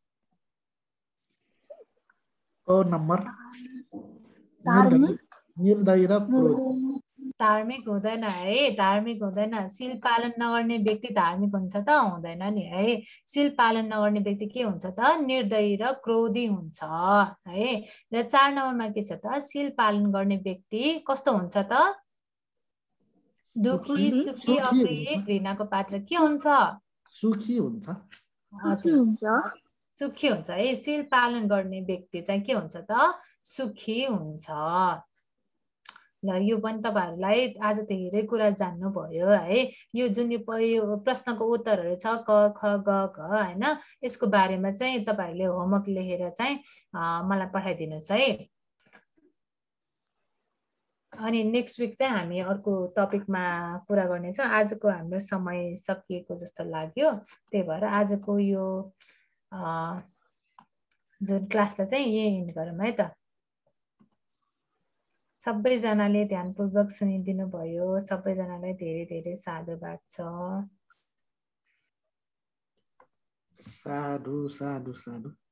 को नम्बर? धार्मिक निर्दयी र क्रोधी। धार्मिक हुँदैन है, धार्मिक हुँदैन। सील पालन नगर्ने व्यक्ति धार्मिक हुन्छ त? हुँदैन नि है। सील पालन नगर्ने व्यक्ति के हुन्छ त? निर्दयी र क्रोधी हुन्छ है। र चार नम्बरमा के छ त? सील पालन गर्ने व्यक्ति कस्तो हुन्छ त? दुखी, सुखी, अप्रिय, घृणाको पात्र के हुन्छ? सुखी हुन्छ। हजुर सुखी हुन्छ है। सील पालन गर्ने व्यक्ति चाहिँ के हुन्छ त? सुखी हुन्छ। ल यो पनि तपाईहरुलाई आज धेरै कुरा जान्नुभयो है। यो जुन यो प्रश्नको उत्तरहरू छ क ख ग घ हैन, यसको बारेमा चाहिँ तपाईहरुले होमवर्क लेखेर चाहिँ मलाई पठाइदिनुस् है। अनि नेक्स्ट विक चाहिँ हामी अर्को टपिकमा कुरा गर्नेछौँ। आजको हाम्रो समय सकिएको जस्तो लाग्यो, त्यही भएर आजको यो जुन क्लासलाई चाहिँ यही एन्ड गरौँ है त। सबैजनाले ध्यानपूर्वक सुनिदिनु भयो, सबैजनालाई धेरै धेरै साधुवाद छ। साधु साधु साधु।